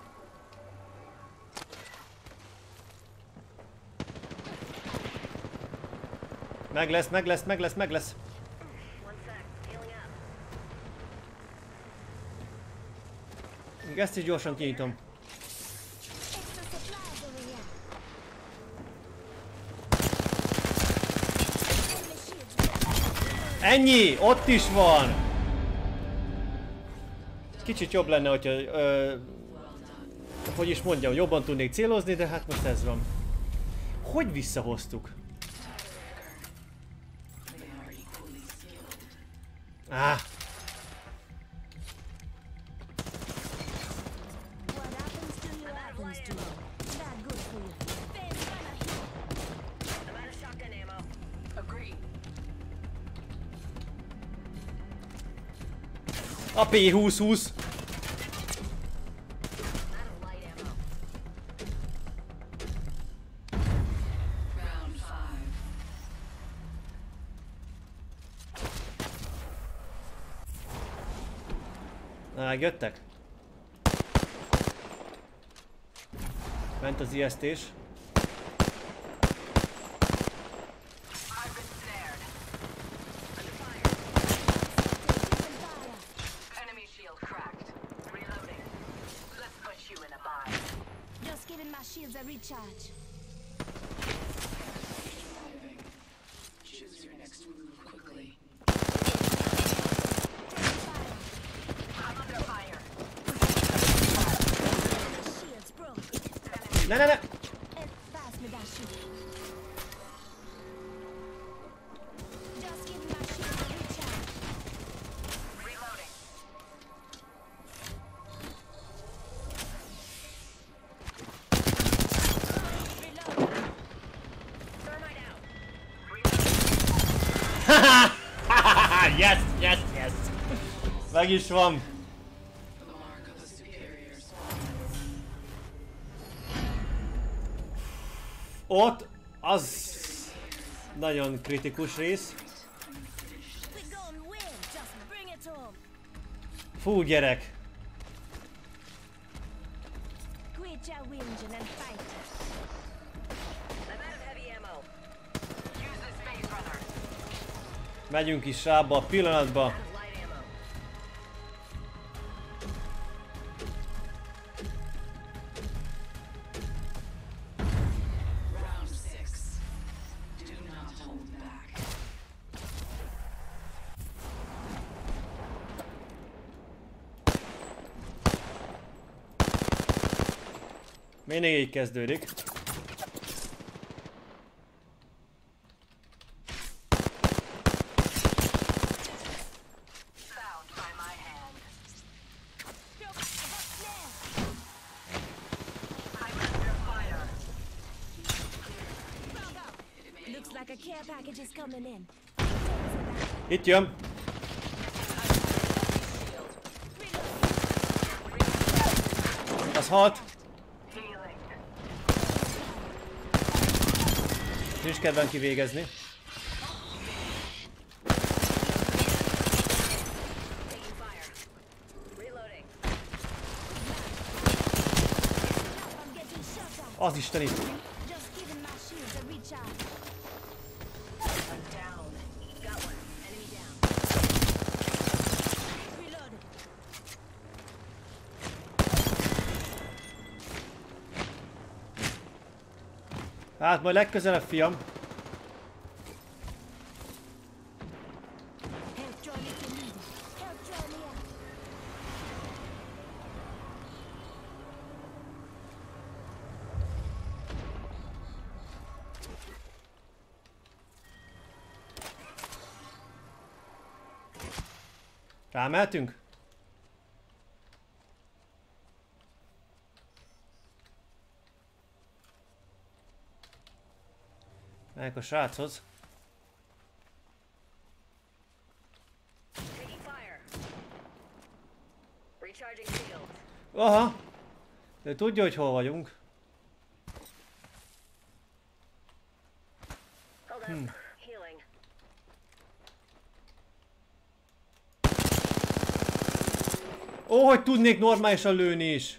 [SPEAKER 1] Meg lesz, meg lesz, meg lesz, meg lesz.
[SPEAKER 2] One sec. Healing up.
[SPEAKER 1] Még ezt is gyorsan kinyitom.
[SPEAKER 4] Extra supplies over here. Enemy shields.
[SPEAKER 1] Ennyi! Ott is van! Kicsit jobb lenne, hogyha... Ö, hogy is mondjam, jobban tudnék célozni, de hát most ez van. Hogy visszahoztuk? Ah!
[SPEAKER 4] What happens to you happens to you. Not good for you. Phase runner here.
[SPEAKER 2] I'm out of shotgun ammo. Agreed.
[SPEAKER 1] A P húsz húsz!
[SPEAKER 2] Out of light ammo. Round five.
[SPEAKER 1] Na, megjöttek? Ment az ijesztés.
[SPEAKER 2] I've been snared. Under fire.
[SPEAKER 4] Taking fire.
[SPEAKER 2] Enemy shield cracked. Reloading. Let's put you in a bind.
[SPEAKER 4] Just giving my shields a recharge.
[SPEAKER 2] Choose your next move quickly.
[SPEAKER 4] Taking fire.
[SPEAKER 2] I'm under fire.
[SPEAKER 4] The shields broke.
[SPEAKER 1] Ne, ne, ne!
[SPEAKER 4] And pass me that shield. Just giving my shields a recharge.
[SPEAKER 2] Reloading.
[SPEAKER 4] Reload.
[SPEAKER 2] Thermite out.
[SPEAKER 1] Yes, yes, yes! Meg is van!
[SPEAKER 2] The mark of the superiors.
[SPEAKER 1] Ott az nagyon kritikus rész.
[SPEAKER 4] We're gonna win. Just bring it home.
[SPEAKER 1] Fú, gyerek!
[SPEAKER 4] Quit your whinging and fight.
[SPEAKER 2] I'm out of heavy ammo. Use this phase runner.
[SPEAKER 1] Megyünk is rá abba a pillanatba.
[SPEAKER 2] Out of light ammo. Round six. Do not hold back.
[SPEAKER 1] Mindig így kezdődik.
[SPEAKER 2] Found by my hand.
[SPEAKER 4] Nope, I got snare.
[SPEAKER 2] I'm under
[SPEAKER 4] care package is coming in.
[SPEAKER 1] Itt jön. Az halt. Nincs kedven kivégezni. Az isteni!
[SPEAKER 4] Just giving my shields a recharge. Down. Got one. Enemy down. Reloaded.
[SPEAKER 1] Hát majd legközelebb, fiam.
[SPEAKER 4] Help Charlie if you need it. Help Charlie out.
[SPEAKER 1] Rámehetünk? Megyek a sráchoz.
[SPEAKER 6] Taking fire. Recharging shield.
[SPEAKER 1] Aha! De tudja, hogy hol vagyunk.
[SPEAKER 6] Hold up.
[SPEAKER 1] Hmm.
[SPEAKER 6] Healing.
[SPEAKER 1] Ó, hogy tudnék normálisan lőni is!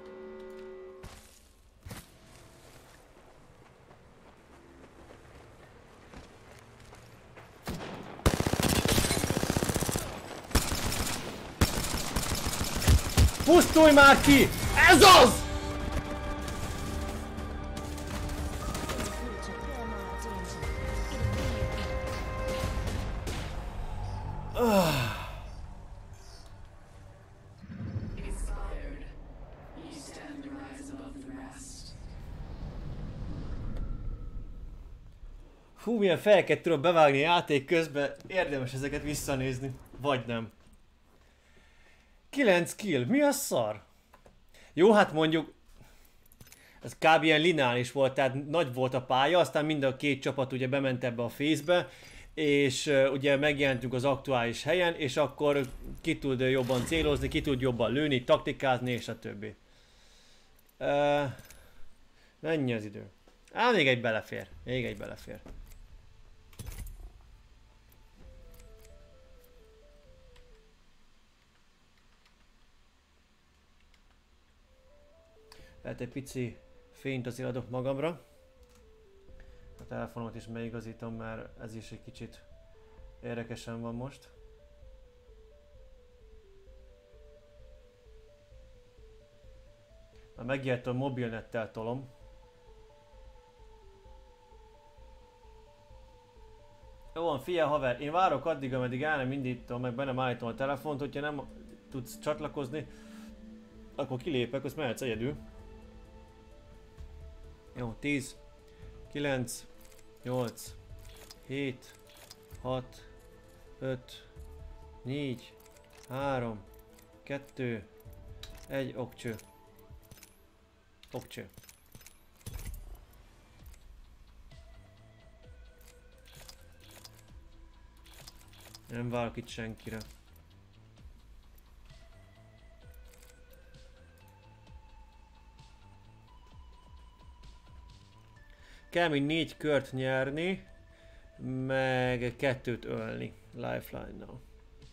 [SPEAKER 1] Pusztulj már ki! Ez az!
[SPEAKER 2] Expired. You stand to rise above the rest.
[SPEAKER 1] Hú, milyen fejeket tudok bevágni játék közben. Érdemes ezeket visszanézni. Vagy nem. kilenc kill. Mi a szar? Jó, hát mondjuk ez kb. Ilyen lineáris volt, tehát nagy volt a pálya, aztán mind a két csapat ugye bement ebbe a fészbe, és uh, ugye megjelentünk az aktuális helyen, és akkor ki tud jobban célozni, ki tud jobban lőni, taktikázni, és a többi. Uh, mennyi az idő? Á, még egy belefér. Még egy belefér. Lehet egy pici fényt azért adok magamra. A telefonomat is megigazítom, mert ez is egy kicsit érdekesen van most. Már megijedt, a mobilnettel tolom. Jó van, figyelj haver, én várok addig, ameddig el nem indítom, meg be nem állítom a telefont, hogyha nem tudsz csatlakozni, akkor kilépek, azt mehetsz egyedül. Jó, tíz, kilenc, nyolc, hét, hat, öt, négy, három, kettő, egy, okcső. Okcső. Nem várok itt senkire. Kell még négy kört nyerni, meg kettőt ölni lifeline-nal.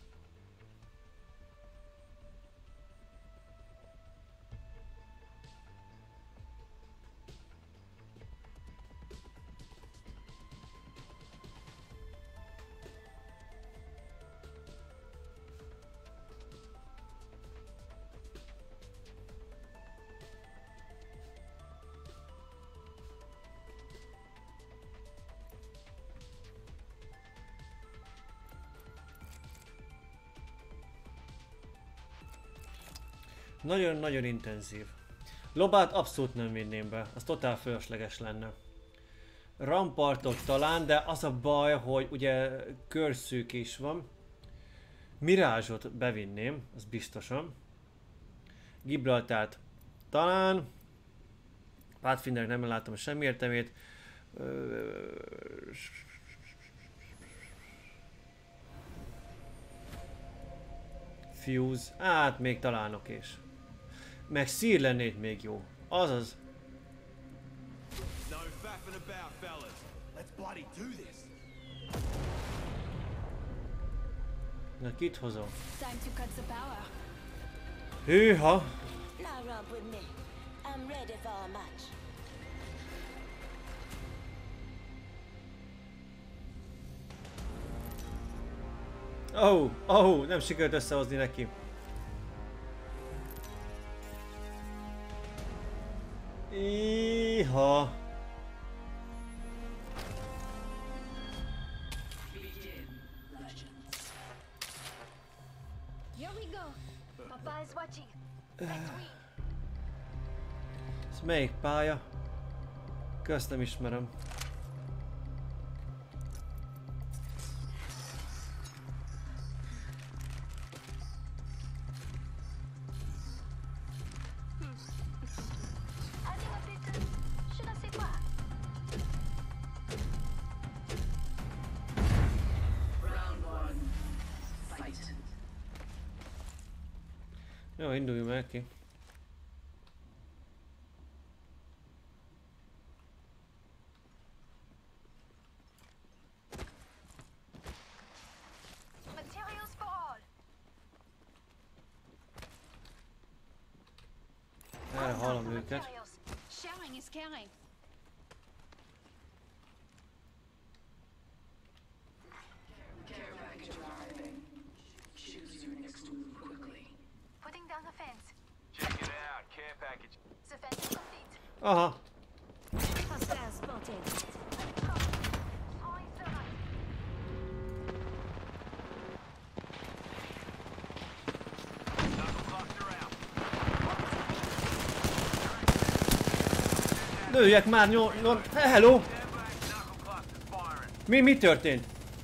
[SPEAKER 1] Nagyon-nagyon intenzív. Lobát abszolút nem vinném be, az totál fölösleges lenne. Rampartot talán, de az a baj, hogy ugye körszűk is van. Mirázsot bevinném, az biztosan. Gibraltárt talán. Pathfindernek nem látom semmi értelmét. Fuse. Hát még találnak is. Meg szír lennék még jó. Azaz.
[SPEAKER 5] No faffing about, fellas. Let's bloody do this.
[SPEAKER 1] Na kit hozom?
[SPEAKER 4] Time to cut the power.
[SPEAKER 1] Hűha!
[SPEAKER 4] Now romp with me. I'm ready for a match.
[SPEAKER 1] Oh, oh, nem sikerült összehozni neki. Iha.
[SPEAKER 4] Here we go. Papa is watching. Let's win.
[SPEAKER 1] Ez melyik pálya? Közt nem ismerem.
[SPEAKER 4] Adding a bit of... Je ne sais quoi.
[SPEAKER 2] Round one. Fight.
[SPEAKER 1] Jó, induljunk meg ki.
[SPEAKER 4] Materials for all.
[SPEAKER 1] Erre hallom őket.
[SPEAKER 4] Materials. Sharing is caring.
[SPEAKER 2] Care package arriving. Choose your next move quickly.
[SPEAKER 4] Putting down the fence.
[SPEAKER 3] Check it out. Care package.
[SPEAKER 4] The fence is complete.
[SPEAKER 1] Aha!
[SPEAKER 4] Hostile spotted. Throwing thermite.
[SPEAKER 3] Knuckle cluster out.
[SPEAKER 1] Lőjek már nyom... nyom... Hello!
[SPEAKER 3] Stand back. Knuckle cluster's firing.
[SPEAKER 1] Mi, mi történt?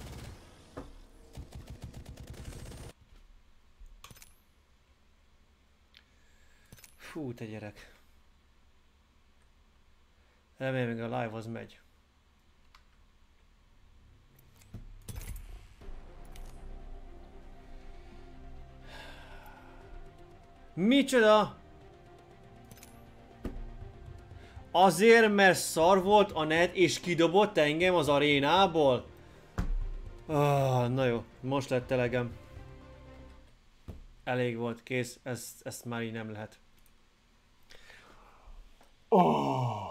[SPEAKER 1] Fú, te gyerek. Remélem, még a live az megy. Micsoda? Azért, mert szar volt a net és kidobott engem az arénából? Ah, na jó, most lett elegem. Elég volt, kész, ezt, ezt már így nem lehet. Oh.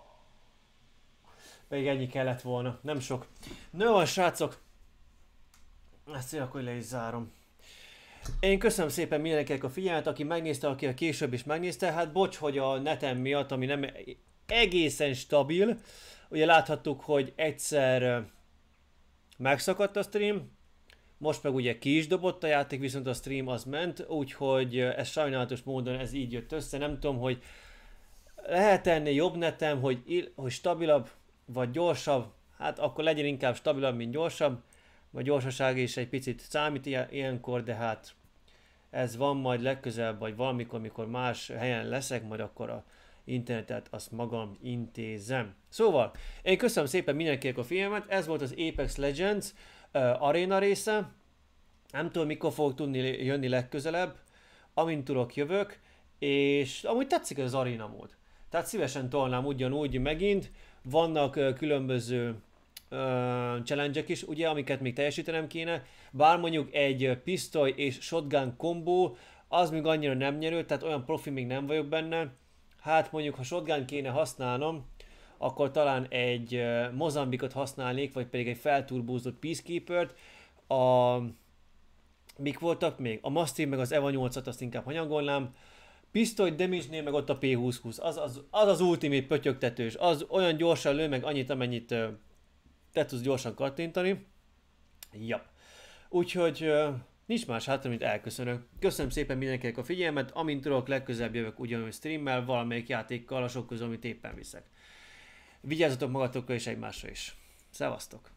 [SPEAKER 1] Még ennyi kellett volna, nem sok. No, van, srácok. Ezt én akkor le is zárom. Én köszönöm szépen mindenkinek a figyelmet, aki megnézte, aki a később is megnézte. Hát bocs, hogy a netem miatt, ami nem egészen stabil. Ugye láthattuk, hogy egyszer megszakadt a stream. Most meg ugye ki is dobott a játék, viszont a stream az ment. Úgyhogy ez sajnálatos módon ez így jött össze. Nem tudom, hogy lehet ennél jobb netem, hogy, hogy stabilabb vagy gyorsabb. Hát akkor legyen inkább stabilabb, mint gyorsabb. Vagy gyorsaság is egy picit számít ilyenkor, de hát ez van majd legközelebb, vagy valamikor, mikor más helyen leszek, majd akkor a internetet azt magam intézem. Szóval, én köszönöm szépen mindenkinek a figyelmet, ez volt az Apex Legends uh, aréna része. Nem tudom, mikor fogok tudni jönni legközelebb, amint tudok jövök, és amúgy tetszik ez az aréna mód. Tehát szívesen tolnám ugyanúgy megint, vannak uh, különböző uh, challenge-ek is, ugye, amiket még teljesítenem kéne, bár mondjuk egy pisztoly és shotgun kombó, az még annyira nem nyerő, tehát olyan profi még nem vagyok benne. Hát mondjuk, ha shotgun kéne használnom, akkor talán egy uh, Mozambikot használnék, vagy pedig egy felturbózott Peacekeepert. A... Mik voltak még? A Mastiff meg az Eva nyolcat azt inkább hanyagolnám. Pisztoly damage-nél meg ott a P húsz húsz. Az az, az, az ultimate pötyögtetős. Az olyan gyorsan lő meg annyit, amennyit uh, te tudsz gyorsan kattintani. Ja. Úgyhogy uh, nincs más hátra, mint elköszönök. Köszönöm szépen mindenkinek a figyelmet. Amint tudok, legközelebb jövök ugyanúgy streammel, valamelyik játékkal, a sok közül, amit éppen viszek. Vigyázzatok magatokra és egymásra is. Szevasztok!